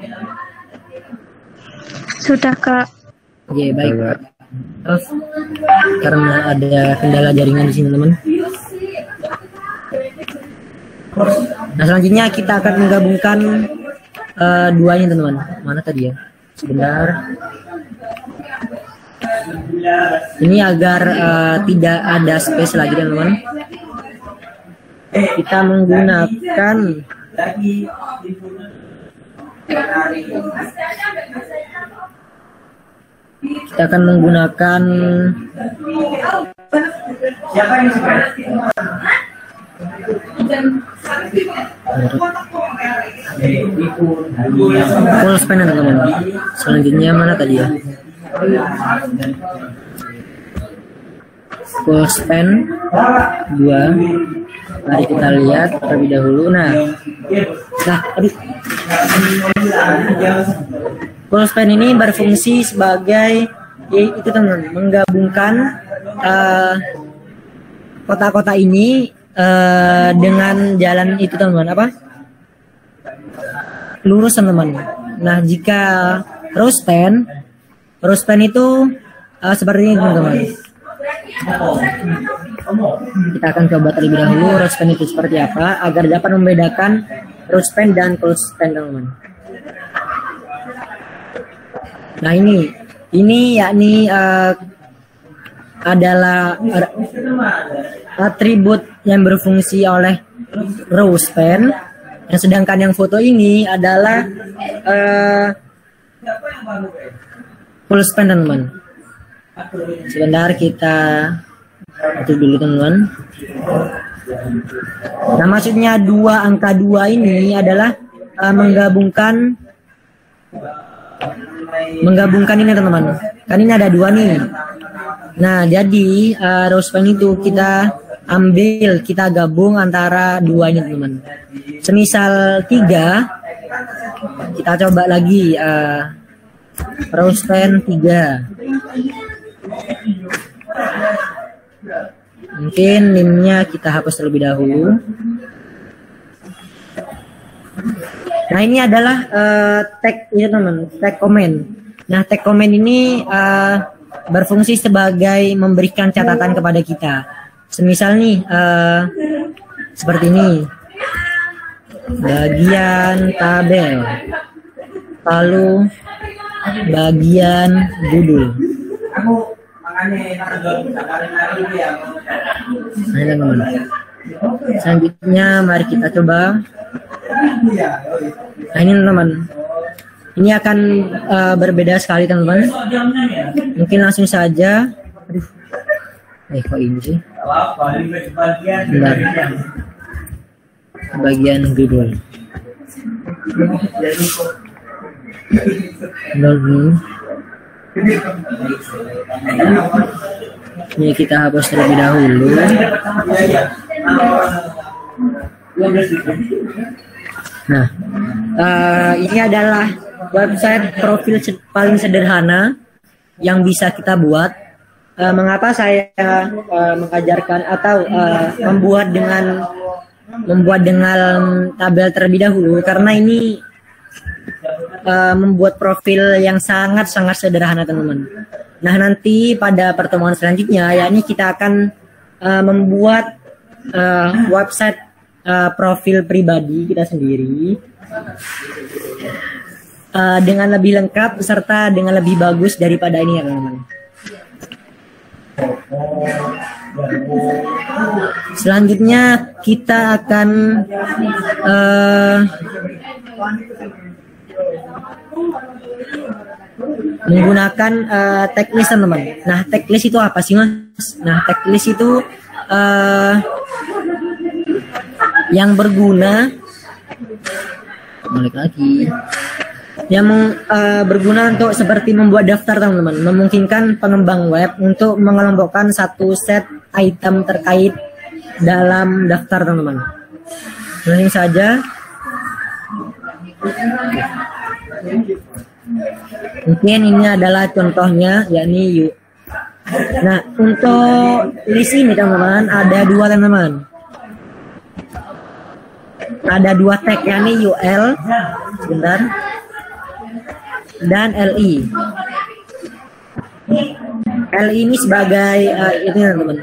Sudah Kak. Oke, baik. Terus karena ada kendala jaringan di sini teman. Nah, selanjutnya kita akan menggabungkan uh, duanya teman-teman. Mana tadi ya? Sebentar. Ini agar uh, tidak ada space lagi teman-teman. Kita menggunakan kita akan menggunakan Siapa yang suka? full span teman-teman. Selanjutnya mana tadi ya? Full span dua. Mari kita lihat terlebih dahulu. Nah, nah, aduh. Full span ini berfungsi sebagai itu teman-teman, menggabungkan uh, kota-kota ini uh, dengan jalan itu teman-teman, apa? Lurus teman-teman. Nah, jika row span, row span itu uh, seperti ini teman-teman. Kita akan coba terlebih dahulu row span itu seperti apa agar dapat membedakan row span dan close span teman-teman. Nah, ini ini yakni uh, adalah uh, atribut yang berfungsi oleh row span, yang sedangkan yang foto ini adalah uh, full span teman-teman. Sebentar kita itu dulu teman-teman. Nah, maksudnya dua angka dua ini adalah uh, menggabungkan menggabungkan ini teman-teman. Kan ini ada dua nih. Nah, jadi uh, row span itu kita ambil, kita gabung antara dua ini teman-teman. Semisal tiga, kita coba lagi uh, row span tiga. Mungkin nimnya kita hapus terlebih dahulu. Nah, ini adalah uh, tag ini teman, tag comment. Nah, tag comment ini uh, berfungsi sebagai memberikan catatan kepada kita. Semisal nih uh, seperti ini, bagian tabel, lalu bagian judul. Nah, teman-teman. Selanjutnya mari kita coba. Nah, ini teman-teman. Ini akan uh, berbeda sekali teman-teman. Mungkin langsung saja. Aduh. Eh, kok ini sih? Bentar. Bagian judul. Lalu ini kita hapus terlebih dahulu. Nah, uh, ini adalah website profil paling sederhana yang bisa kita buat. Uh, mengapa saya uh, mengajarkan atau uh, membuat dengan membuat dengan tabel terlebih dahulu? Karena ini uh, membuat profil yang sangat-sangat sederhana teman-teman. Nah nanti pada pertemuan selanjutnya yakni kita akan uh, membuat uh, website uh, profil pribadi kita sendiri uh, dengan lebih lengkap serta dengan lebih bagus daripada ini ya teman-teman. Selanjutnya kita akan uh, menggunakan uh, checklist teman-teman. Nah checklist itu apa sih mas? Nah checklist itu uh, yang berguna, balik lagi, yang uh, berguna untuk seperti membuat daftar teman-teman, memungkinkan pengembang web untuk mengelompokkan satu set item terkait dalam daftar teman-teman. Langsung saja. Mungkin ini adalah contohnya, yakni U. Nah untuk list ini teman-teman ada dua teman-teman. Ada dua tag yakni U L, sebentar, dan L I. L I ini sebagai uh, itu teman-teman.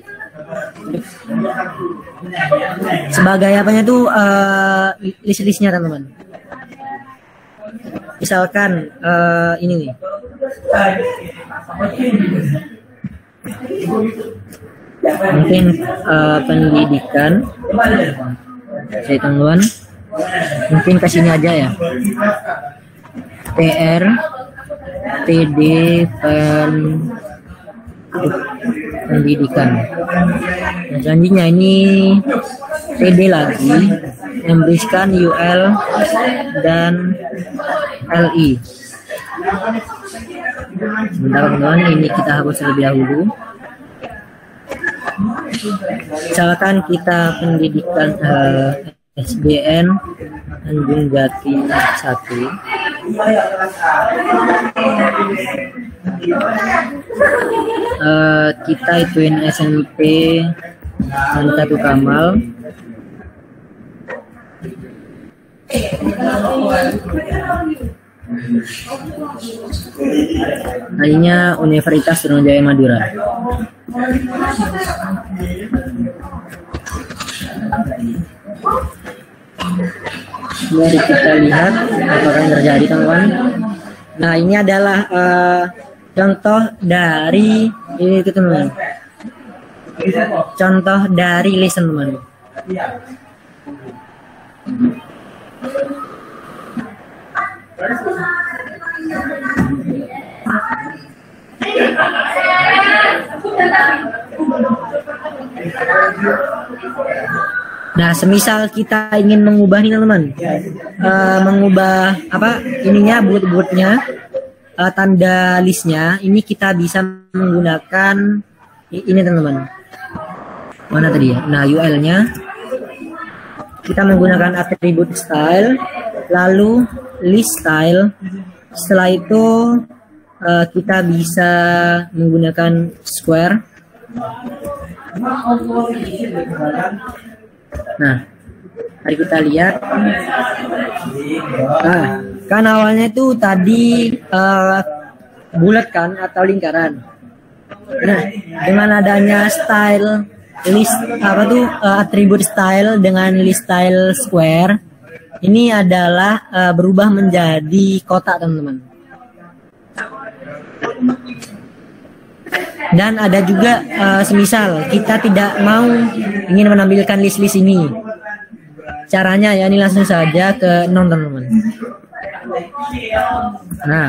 Sebagai apanya tuh uh, list-listnya teman-teman. Misalkan uh, ini nih. Mungkin uh, pendidikan. Saya teman-teman. Mungkin ke sini aja ya. T R T D pen pendidikan. Nah, selanjutnya ini T D lagi, memberikan U L dan L I. Sebentar teman-teman, ini kita hapus terlebih dahulu. Misalkan kita pendidikan uh, S B N Tanjung Jati satu. Uh, kita ituin S M P Satu Kamal. Lainnya Universitas Sriwijaya Madura. Mari kita lihat apa yang terjadi teman-teman. Nah ini adalah uh, contoh dari ini itu teman-teman. Contoh dari list teman-teman. Nah, semisal kita ingin mengubah nih teman-teman, uh, mengubah apa ininya, buat-buatnya, uh, tanda listnya, ini kita bisa menggunakan ini teman-teman. Mana tadi ya? Nah, U L-nya kita menggunakan atribut style, lalu list style. Setelah itu uh, kita bisa menggunakan square. Nah, mari kita lihat. Nah, kan awalnya itu tadi uh, bulat kan atau lingkaran. Nah, dengan adanya style list apa tuh uh, atribut style dengan list style square, ini adalah uh, berubah menjadi kotak teman-teman. Dan ada juga uh, semisal kita tidak mau ingin menampilkan list-list ini, caranya ya ini langsung saja ke non teman-teman. Nah,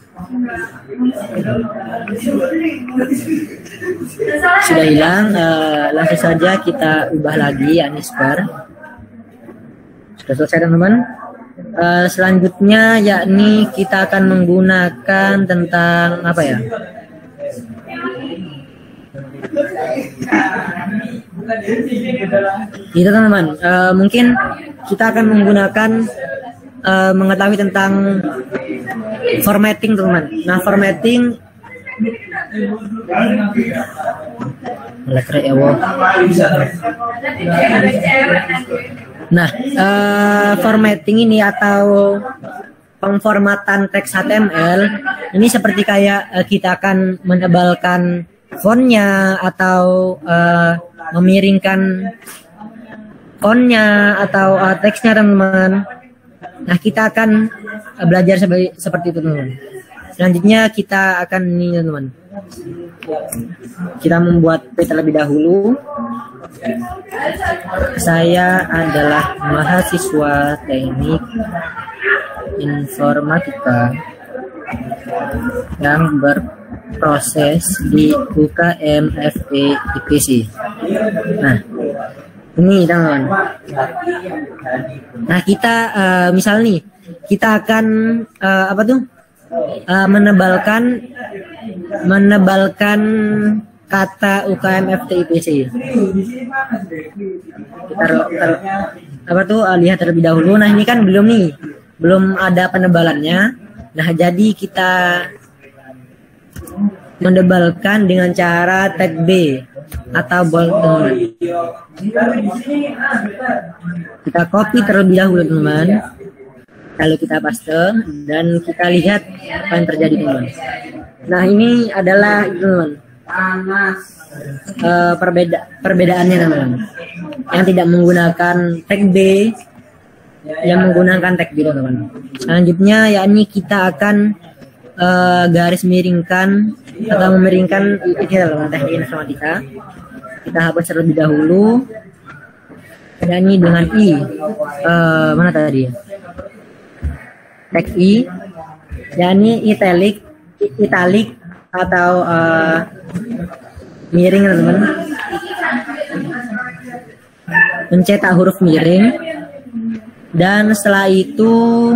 sudah hilang, uh, langsung saja kita ubah lagi yakni square. Sudah selesai teman-teman. Uh, selanjutnya yakni kita akan menggunakan tentang apa ya? Itu teman-teman, uh, mungkin kita akan menggunakan uh, mengetahui tentang formatting teman-teman. Nah, formatting Nah, uh, formatting ini atau pemformatan teks H T M L ini seperti kayak uh, kita akan menebalkan fontnya atau uh, memiringkan fontnya atau uh, teksnya teman-teman. Nah kita akan uh, belajar sebagai, seperti itu teman-teman. Selanjutnya kita akan ini teman-teman. Kita membuat P terlebih dahulu. Saya adalah mahasiswa teknik informatika yang berproses di U K M F E I P C. Nah, ini teman-teman. Nah, kita uh, misal nih, kita akan uh, apa tuh? Uh, menebalkan menebalkan kata U K M F T I P C. Kita ter, apa tuh uh, lihat terlebih dahulu. Nah, ini kan belum nih. Belum ada penebalannya. Nah, jadi kita menebalkan dengan cara tag B atau bold teman. Kita copy terlebih dahulu teman. Lalu kita paste dan kita lihat apa yang terjadi teman. Nah, ini adalah teman. Uh, perbeda perbedaannya teman. Yang tidak menggunakan tag B, yang menggunakan tag B teman. Selanjutnya yakni kita akan uh, garis miringkan atau memiringkan ini dalam teknik informatika. Kita hapus terlebih dahulu. Yakni dengan I. Uh, mana tadi ya? Tag I, yakni italic, italic atau uh, miring teman-teman. Mencetak huruf miring. Dan setelah itu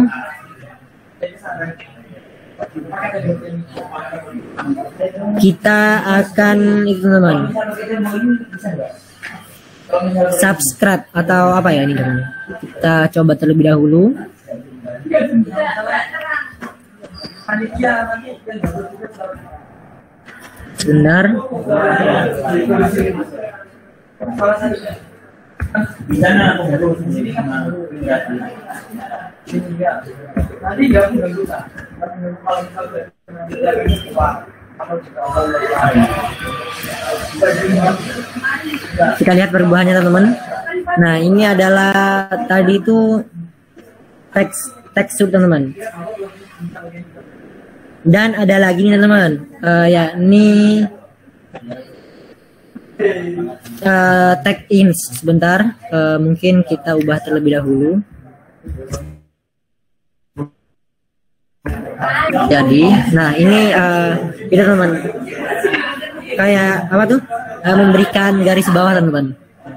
kita akan itu teman-teman subscribe atau apa ya ini teman. Kita coba terlebih dahulu. Benar. Kita lihat perubahannya teman-teman. Nah, ini adalah tadi itu teks tekstur teman-teman. Dan ada lagi nih teman-teman, uh, yakni uh, tag ins. Sebentar, uh, mungkin kita ubah terlebih dahulu. Jadi, nah ini uh, itu teman-teman, kayak apa tuh? Uh, memberikan garis bawah teman-teman.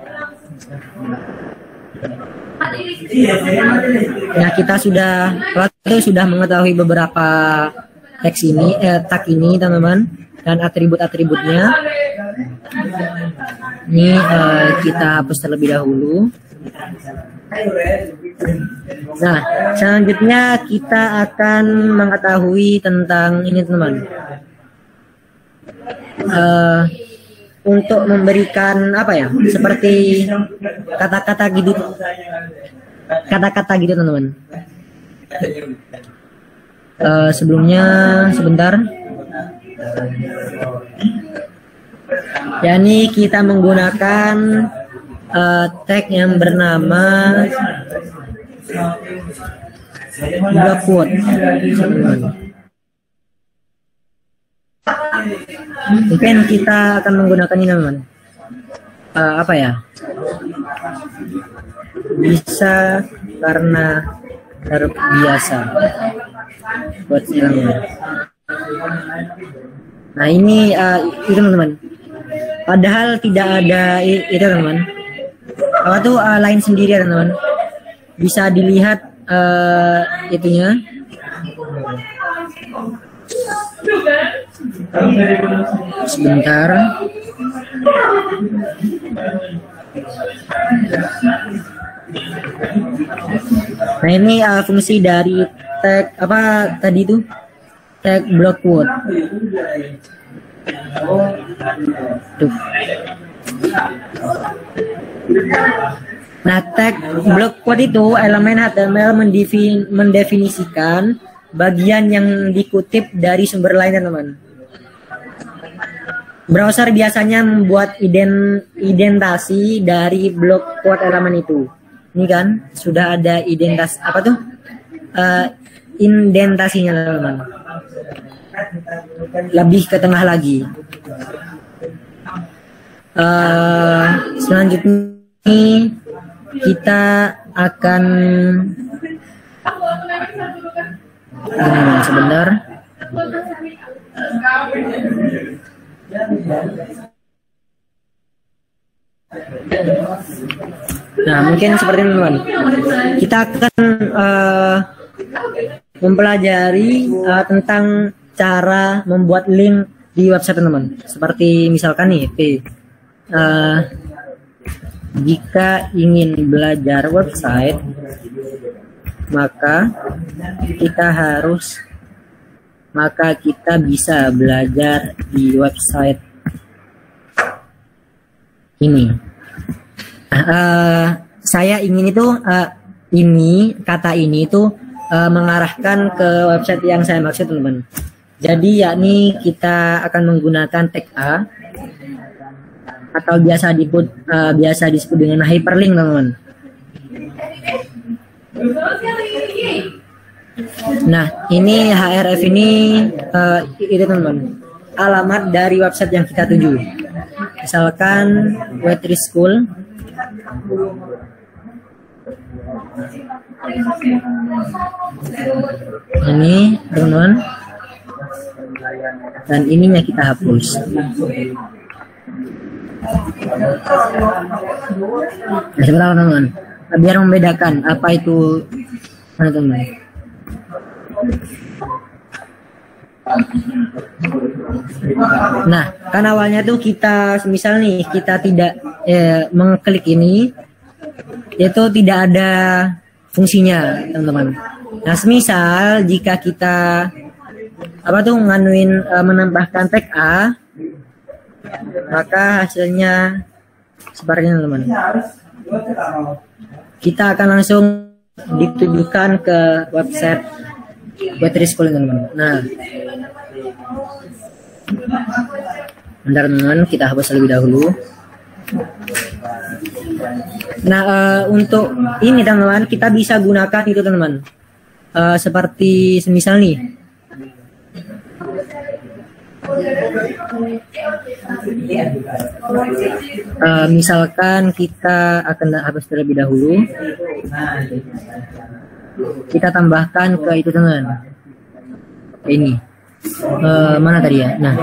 Nah, kita sudah waktu sudah mengetahui beberapa teks ini, eh, tag ini teman-teman, dan atribut-atributnya. Ini eh, kita hapus terlebih dahulu. Nah, selanjutnya kita akan mengetahui tentang ini teman-teman. Eh, untuk memberikan apa ya, seperti kata-kata gitu, kata-kata gitu teman-teman. Uh, sebelumnya sebentar, yakni kita menggunakan uh, tag yang bernama block quote. Mungkin kita akan menggunakan ini teman-teman. Uh, apa ya? Bisa karena terbiasa buat silangnya. Nah, ini uh, itu teman-teman. Padahal tidak ada itu teman-teman. Apa tuh uh, lain sendiri ya teman-teman. Bisa dilihat uh, itunya. Sebentar. Nah, ini uh, fungsi dari tag apa tadi itu, tag block quote. Tuh. Nah, tag block quote itu elemen H T M L mendefin, mendefinisikan bagian yang dikutip dari sumber lain, teman-teman. Browser biasanya membuat ident, identasi dari block quote elemen itu. Ini kan sudah ada identitas apa tuh? Uh, indentasinya, teman-teman. Lebih ke tengah lagi. Uh, selanjutnya kita akan hmm, sebentar. Nah, mungkin seperti ini, teman. Kita akan uh, mempelajari uh, tentang cara membuat link di website, teman. Seperti misalkan nih, uh, jika ingin belajar website, maka kita harus maka kita bisa belajar di website ini. Uh, saya ingin itu uh, ini kata ini itu uh, mengarahkan ke website yang saya maksud, teman-teman. Jadi yakni kita akan menggunakan tag A atau biasa disebut uh, biasa disebut dengan hyperlink, teman-teman. Nah, ini H R F ini uh, itu, teman-teman, alamat dari website yang kita tuju. Misalkan Waitress School. Ini, teman-teman. Dan ininya kita hapus. Nah, sebentar, teman-teman. Biar membedakan apa itu, teman-teman. Nah, kan awalnya tuh kita, misal nih, kita tidak eh, mengklik ini, itu tidak ada fungsinya, teman-teman. Nah, semisal jika kita apa tuh nganuin uh, menambahkan tag A, maka hasilnya seperti ini, teman. Kita akan langsung ditujukan ke website Waitress School, teman-teman. Nah, bentar, teman-teman, kita hapus terlebih dahulu. Nah, uh, untuk ini, teman-teman, kita bisa gunakan itu, teman-teman. Uh, seperti semisal nih. Uh, misalkan kita akan hapus terlebih dahulu. Kita tambahkan ke itu, teman. Ini. Uh, mana tadi ya? Nah.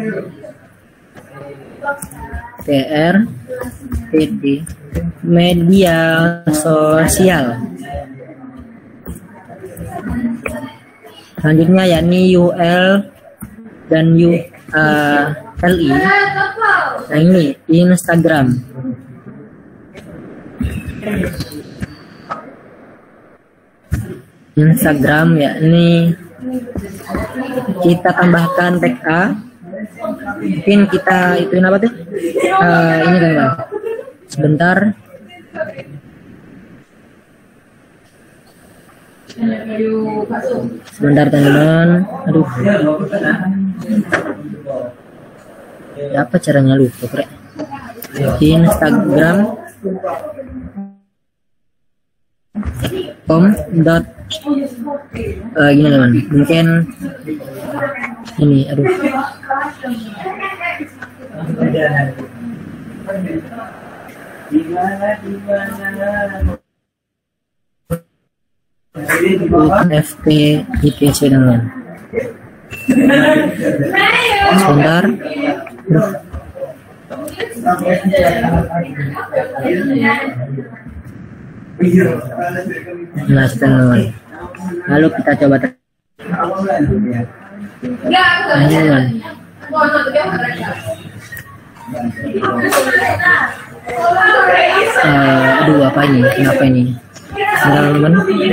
T R T D media sosial. Selanjutnya yakni U L dan U uh, L I. Nah, ini Instagram. Instagram yakni kita tambahkan tag A. Mungkin kita ituin apa tuh? Uh, ini, teman-teman. Sebentar. Sebentar, teman-teman. Aduh. Apa caranya lupa, Krek? Instagram com dot uh, gini, teman. Mungkin ini, aduh. F P I P C, teman. Sebentar. Aduh. Nah, teman. Lalu kita coba. Nah, ini, teman. Uh, aduh, apa ini? Kenapa ini? Sebentar, teman.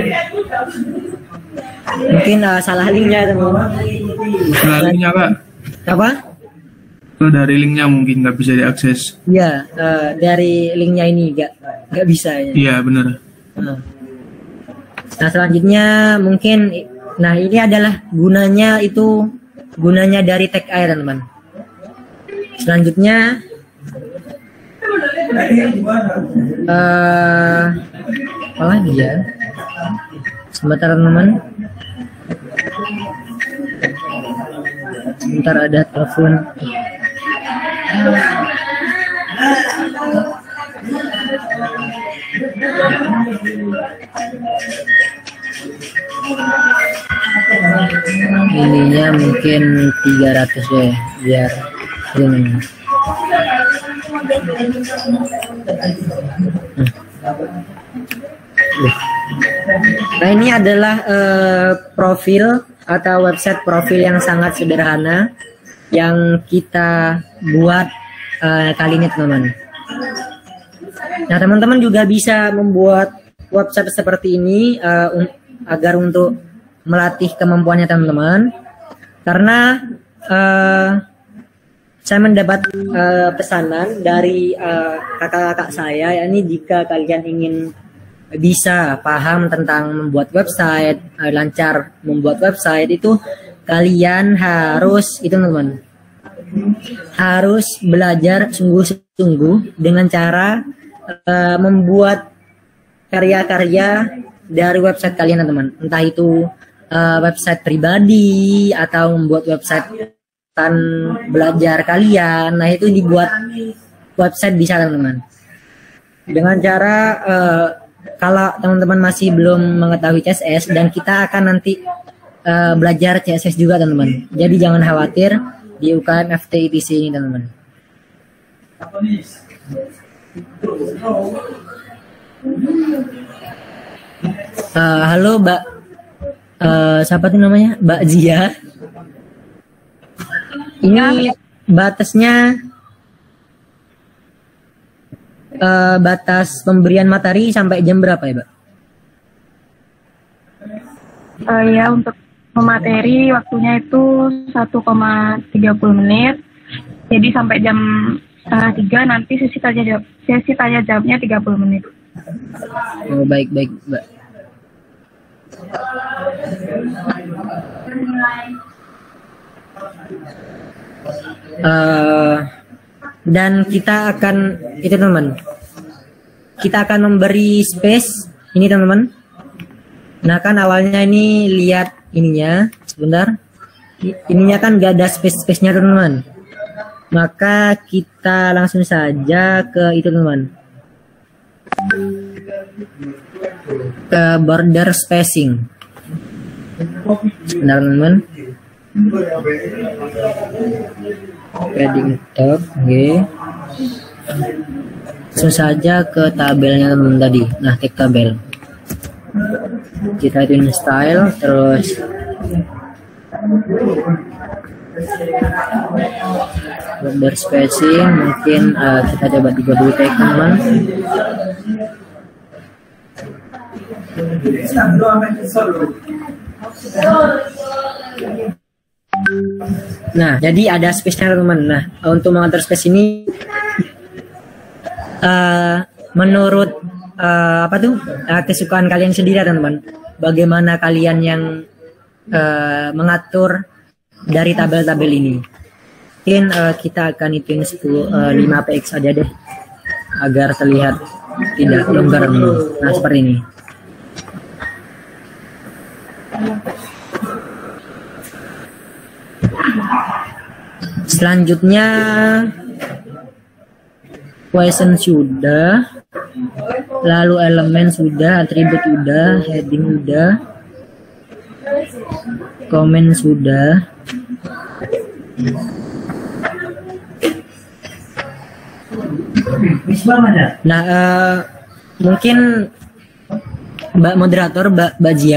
Mungkin uh, salah linknya, teman. Salah linknya, Pak. Apa? Itu dari linknya mungkin nggak bisa diakses. Ya, uh, dari linknya ini enggak. nggak bisa ya. Iya benar. Nah, nah selanjutnya mungkin, nah ini adalah gunanya itu gunanya dari tag air teman-teman. Selanjutnya uh, apa lagi ya? Sebentar teman-teman. Sebentar ada telepon. Ininya mungkin tiga ratus ya, biar ini. Nah ini adalah uh, profil atau website profil yang sangat sederhana yang kita buat uh, kali ini teman-teman. Nah teman-teman juga bisa membuat website seperti ini uh, un agar untuk melatih kemampuannya teman-teman. Karena uh, saya mendapat uh, pesanan dari kakak-kakak uh, saya, yakni jika kalian ingin bisa paham tentang membuat website, uh, lancar membuat website, itu kalian harus itu teman-teman harus belajar sungguh-sungguh dengan cara uh, membuat karya-karya dari website kalian teman-teman, entah itu uh, website pribadi atau membuat website tan belajar kalian. Nah itu dibuat website bisa teman-teman dengan cara uh, kalau teman-teman masih belum mengetahui C S S, dan kita akan nanti uh, belajar C S S juga teman-teman, jadi jangan khawatir di U K M F T I T C ini teman-teman. Uh, halo Mbak, uh, siapa tuh namanya? Mbak Zia. Ini batasnya uh, batas pemberian materi sampai jam berapa ya, Mbak? Uh, ya untuk memateri waktunya itu satu koma tiga puluh menit. Jadi sampai jam setengah tiga nanti sesi tanya jawab sesi tanya jawabnya tiga puluh menit. Oh baik baik Mbak. Uh, dan kita akan itu teman, kita akan memberi space ini teman-teman. Nah kan awalnya ini lihat ininya sebentar, ininya kan gak ada space-space-nya teman-teman, maka kita langsung saja ke itu teman, ke border spacing. Sebentar teman-teman, padding top, oke okay. Langsung saja ke tabelnya teman-teman tadi. Nah klik tabel, kita itu style, terus border spacing mungkin uh, kita coba tiga puluh tag teman. Nah jadi ada space-nya teman. Nah untuk mengatur space ini uh, menurut uh, apa tuh uh, kesukaan kalian sendiri teman-teman. Bagaimana kalian yang uh, mengatur dari tabel-tabel ini. Mungkin uh, kita akan hitung uh, lima P X aja deh agar terlihat tidak longgar. Nah seperti ini. Selanjutnya question sudah, lalu elemen sudah, atribut sudah, heading sudah, komen sudah. Nah uh, mungkin Mbak moderator, Mbak Mbak Zia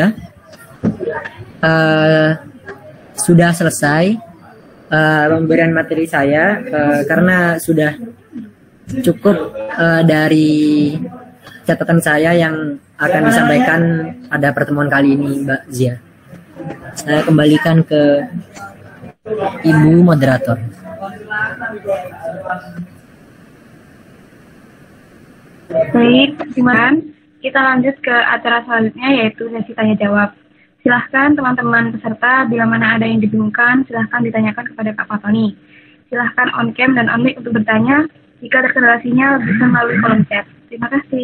uh, sudah selesai uh, pemberian materi saya uh, karena sudah cukup uh, dari catatan saya yang akan disampaikan pada pertemuan kali ini, Mbak Zia. Saya kembalikan ke Ibu moderator. Baik, terima kasih. Kita lanjut ke acara selanjutnya yaitu sesi tanya jawab. Silahkan teman-teman peserta, bila mana ada yang dibingungkan, silahkan ditanyakan kepada Kak Fatoni. Silahkan on cam dan on mic untuk bertanya. Jika terkendala sinyal, bisa melalui kolom chat. Terima kasih.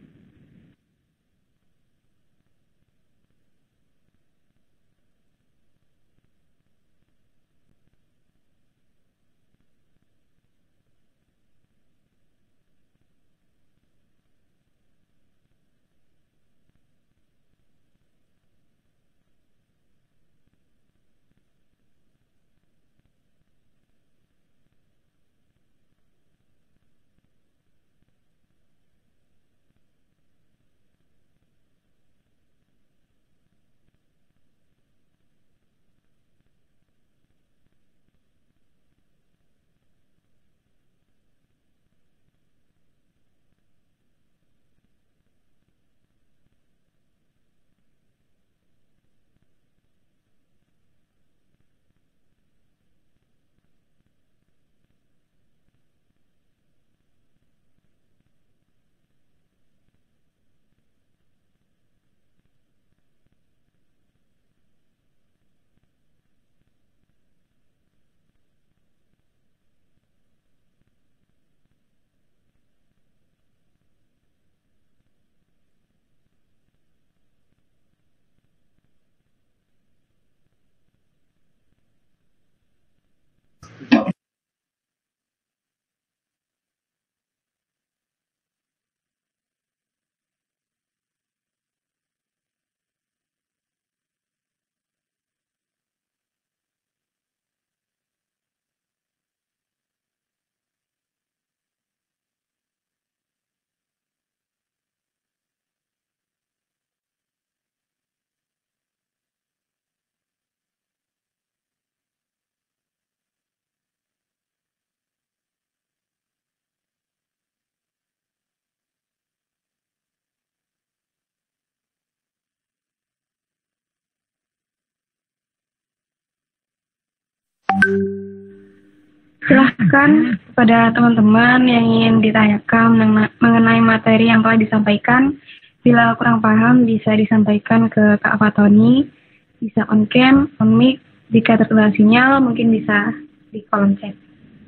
Silahkan kepada teman-teman yang ingin ditanyakan mengenai materi yang telah disampaikan. Bila kurang paham bisa disampaikan ke Kak Fatoni, bisa on cam, on mic. Jika terkendala sinyal mungkin bisa di kolom chat.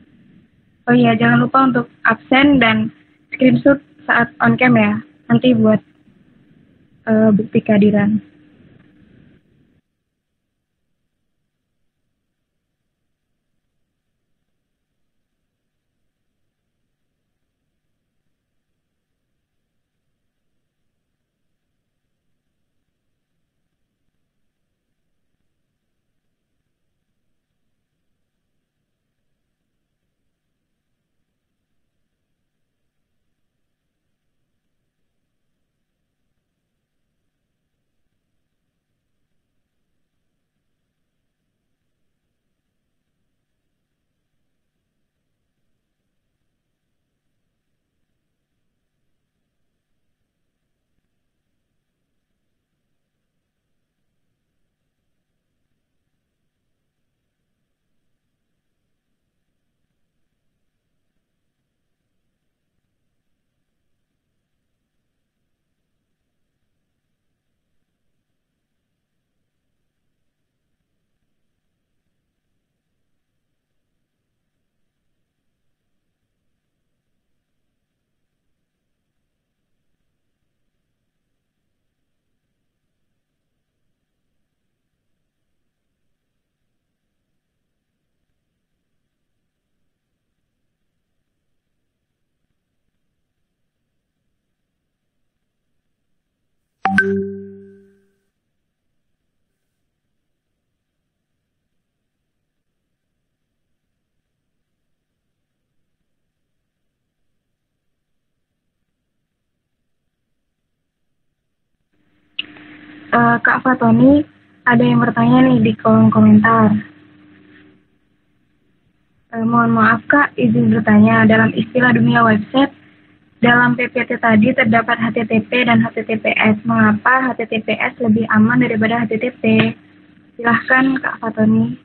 Oh iya, jangan lupa untuk absen dan screenshot saat on cam ya. Nanti buat uh, bukti kehadiran. Uh, Kak Fatoni, ada yang bertanya nih di kolom komentar. Uh, mohon maaf Kak, izin bertanya, dalam istilah dunia website, dalam P P T tadi terdapat H T T P dan H T T P S. Mengapa H T T P S lebih aman daripada H T T P? Silahkan Kak Fatoni.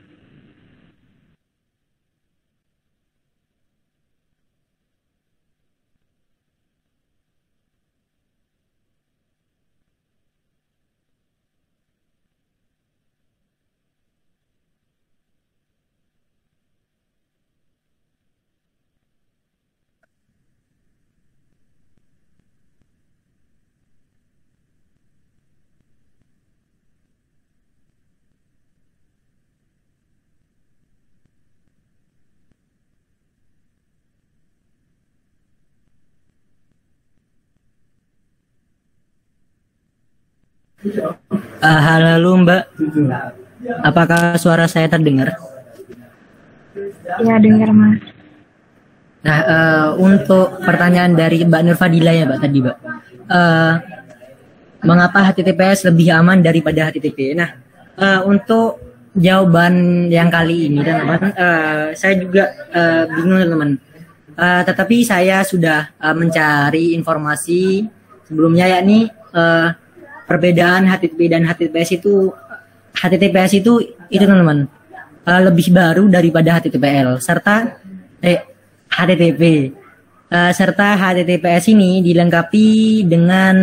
Uh, halo Mbak, apakah suara saya terdengar? Ya, dengar Mas. Nah, uh, untuk pertanyaan dari Mbak Nur Fadila ya Mbak tadi Mbak, uh, mengapa H T T P S lebih aman daripada H T T P? Nah, uh, untuk jawaban yang kali ini teman-teman, uh, saya juga uh, bingung teman-teman. Uh, tetapi saya sudah uh, mencari informasi sebelumnya, yakni uh, perbedaan H T T P dan H T T P S itu H T T P S itu itu teman-teman uh, lebih baru daripada H T T P L serta eh H T T P uh, serta H T T P S ini dilengkapi dengan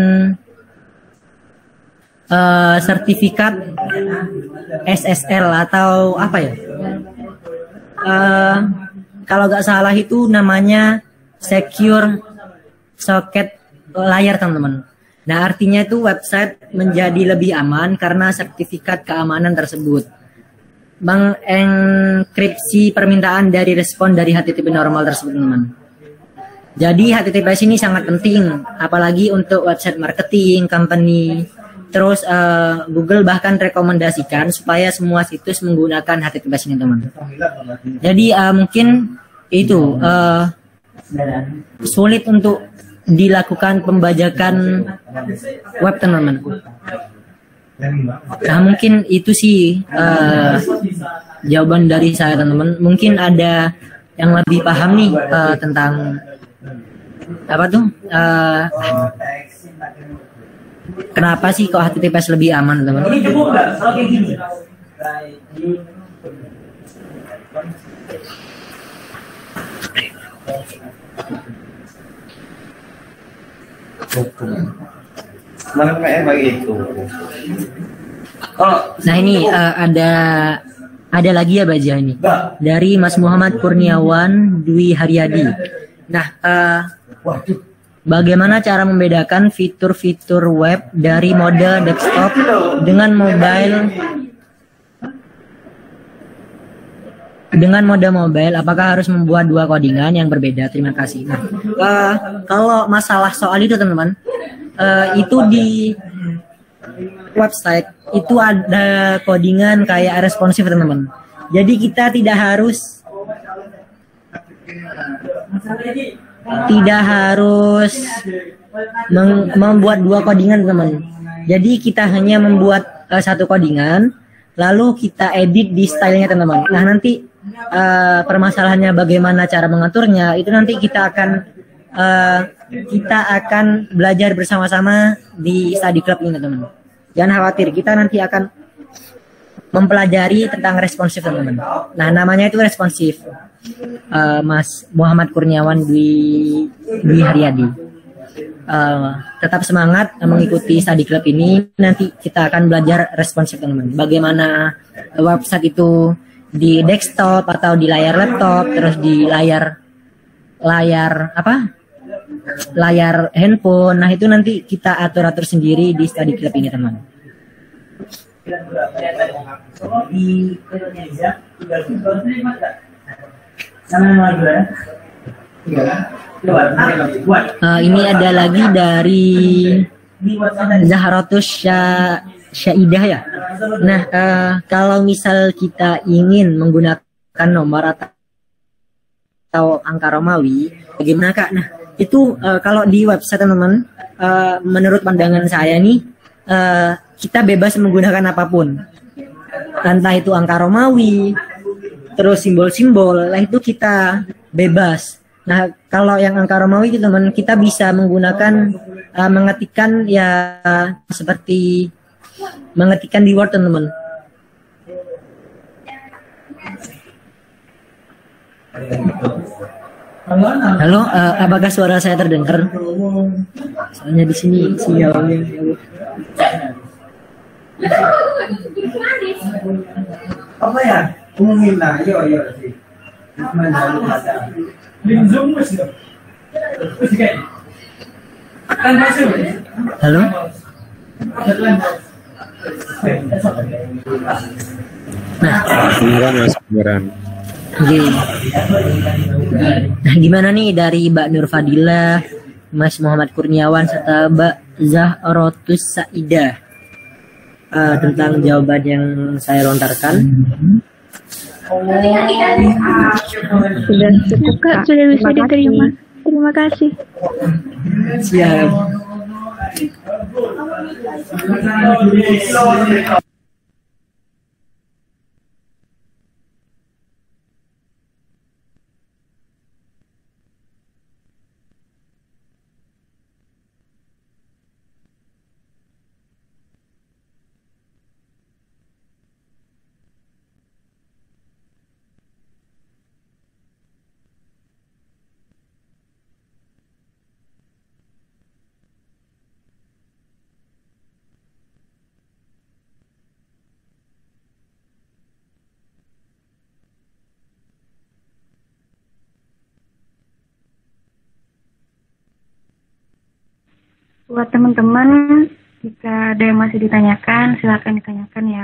uh, sertifikat S S L atau apa ya? Uh, kalau nggak salah itu namanya Secure Socket Layer teman-teman. Nah, artinya itu website menjadi lebih aman karena sertifikat keamanan tersebut mengenkripsi permintaan dari respon dari H T T P normal tersebut teman-teman. Jadi H T T P S ini sangat penting, apalagi untuk website marketing, company. Terus uh, Google bahkan rekomendasikan supaya semua situs menggunakan H T T P S ini teman-teman. Jadi uh, mungkin itu uh, sulit untuk dilakukan pembajakan web teman-teman. Nah mungkin itu sih uh, jawaban dari saya teman-teman. Mungkin ada yang lebih paham nih uh, tentang apa tuh uh, kenapa sih kok H T T P S lebih aman teman-teman? Nah ini uh, ada ada lagi ya Baja ini dari Mas Muhammad Kurniawan Dwi Haryadi. Nah uh, bagaimana cara membedakan fitur-fitur web dari mode desktop dengan mobile dengan mode mobile? Apakah harus membuat dua codingan yang berbeda? Terima kasih. Nah, uh, kalau masalah soal itu teman-teman, uh, itu di website itu ada codingan kayak responsif teman-teman. Jadi kita tidak harus tidak harus membuat dua codingan teman-teman. Jadi kita hanya membuat uh, satu codingan, lalu kita edit di stylenya teman-teman. Nah nanti uh, permasalahannya bagaimana cara mengaturnya itu nanti kita akan uh, kita akan belajar bersama-sama di study club ini teman-teman. Jangan khawatir, kita nanti akan mempelajari tentang responsif teman-teman. Nah namanya itu responsif. Uh, Mas Muhammad Kurniawan Dwi Dwi Haryadi. Uh, tetap semangat mengikuti study club ini. Nanti kita akan belajar responsif teman-teman. Bagaimana website itu di desktop atau di layar laptop, terus di layar layar apa? Layar handphone. Nah itu nanti kita atur-atur sendiri di study club ini teman. Uh, ini ada lagi dari Zahratus Sya Syaidah ya. Nah uh, kalau misal kita ingin menggunakan nomor atau angka Romawi, bagaimana kak? Nah itu uh, kalau di website teman-teman, uh, menurut pandangan saya nih uh, kita bebas menggunakan apapun, entah itu angka Romawi, terus simbol-simbol, lah itu kita bebas. Nah kalau yang angka Romawi itu teman, kita bisa menggunakan uh, mengetikkan ya seperti mengetikkan di Word teman-teman. Halo, uh, apakah suara saya terdengar? Soalnya di sini sinyalnya. Apa ya? Umumin lah, yo yo sih. Halo. Nah, Beneran mas, beneran. Oke. Nah, gimana nih dari Mbak Nur Fadila, Mas Muhammad Kurniawan serta Mbak Zahrotus Saidah? uh, tentang jawaban yang saya lontarkan. Sudah cukup, Kak. Sudah bisa Terima kasih. diterima. Terima kasih. Siap. Buat teman-teman, jika ada yang masih ditanyakan, silakan ditanyakan ya.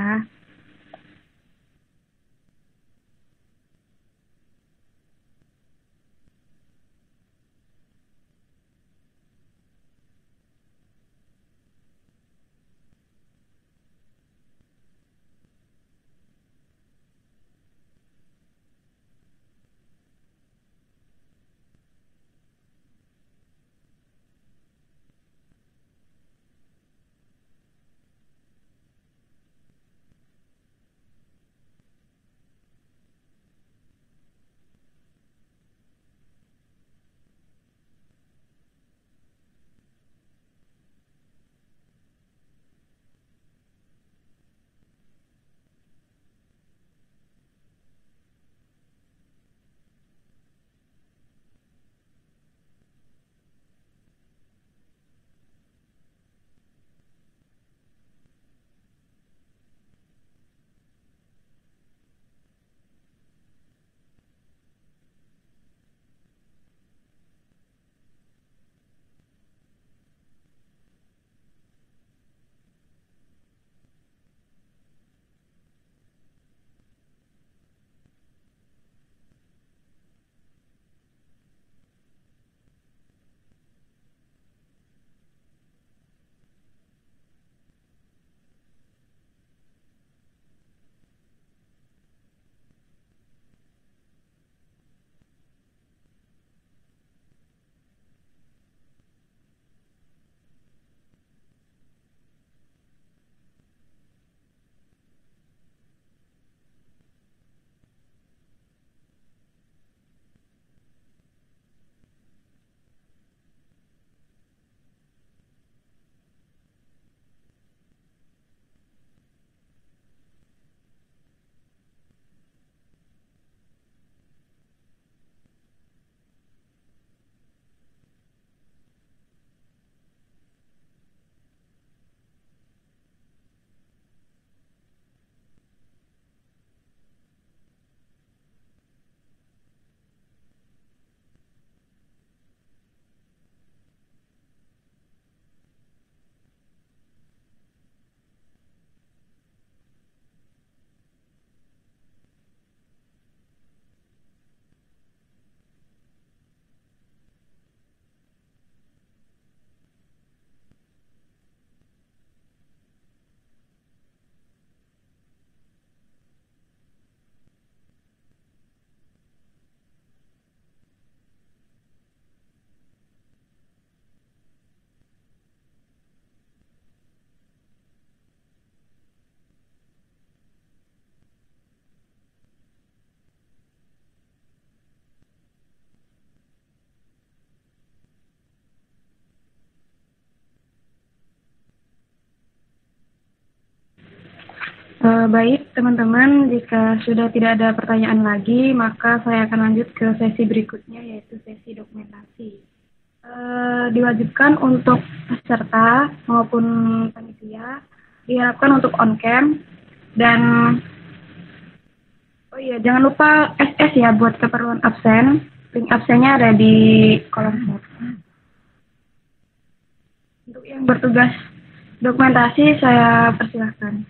Uh, baik, teman-teman, jika sudah tidak ada pertanyaan lagi, maka saya akan lanjut ke sesi berikutnya, yaitu sesi dokumentasi. Uh, diwajibkan untuk peserta maupun panitia, diharapkan untuk on-cam, dan oh iya, jangan lupa S S ya buat keperluan absen. Link absennya ada di kolom chat. Untuk yang bertugas dokumentasi, saya persilahkan.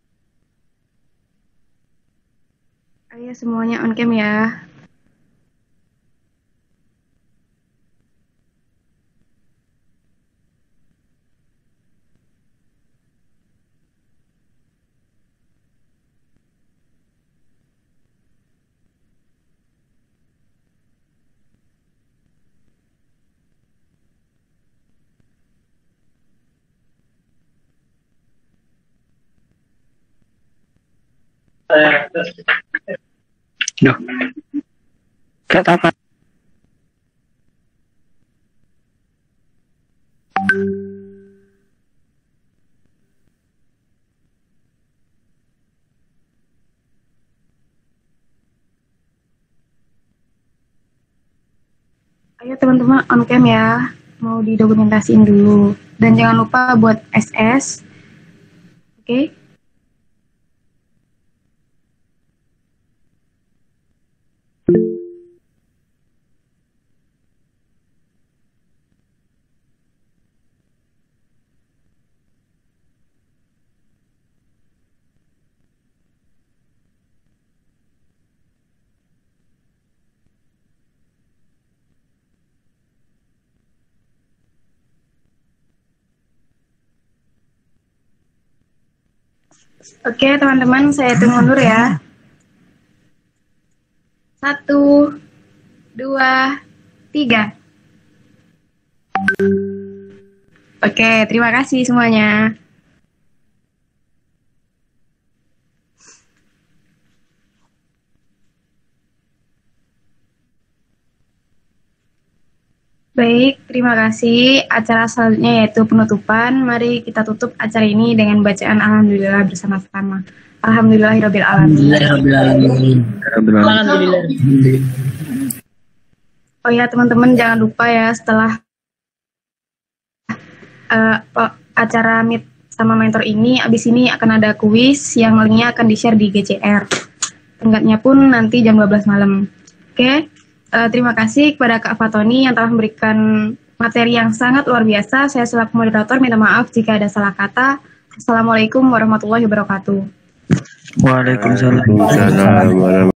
Ayo semuanya on cam ya. Duh. Kata apa? Ayo teman-teman on cam ya, mau didokumentasiin dulu. Dan jangan lupa buat S S. Oke? Okay? Oke teman-teman, saya hitung mundur ya. Satu, dua, tiga. Oke, terima kasih semuanya. Baik, terima kasih. Acara selanjutnya yaitu penutupan. Mari kita tutup acara ini dengan bacaan Alhamdulillah bersama-sama. Alhamdulillahirabbil alamin. Alhamdulillah. Oh ya teman-teman, jangan lupa ya setelah uh, acara Meet sama mentor ini, abis ini akan ada kuis yang linknya akan di-share di G C R. Tenggatnya pun nanti jam dua belas malam. Oke? Okay? Uh, terima kasih kepada Kak Fatoni yang telah memberikan materi yang sangat luar biasa. Saya selaku moderator minta maaf jika ada salah kata. Assalamualaikum warahmatullahi wabarakatuh. Waalaikumsalam.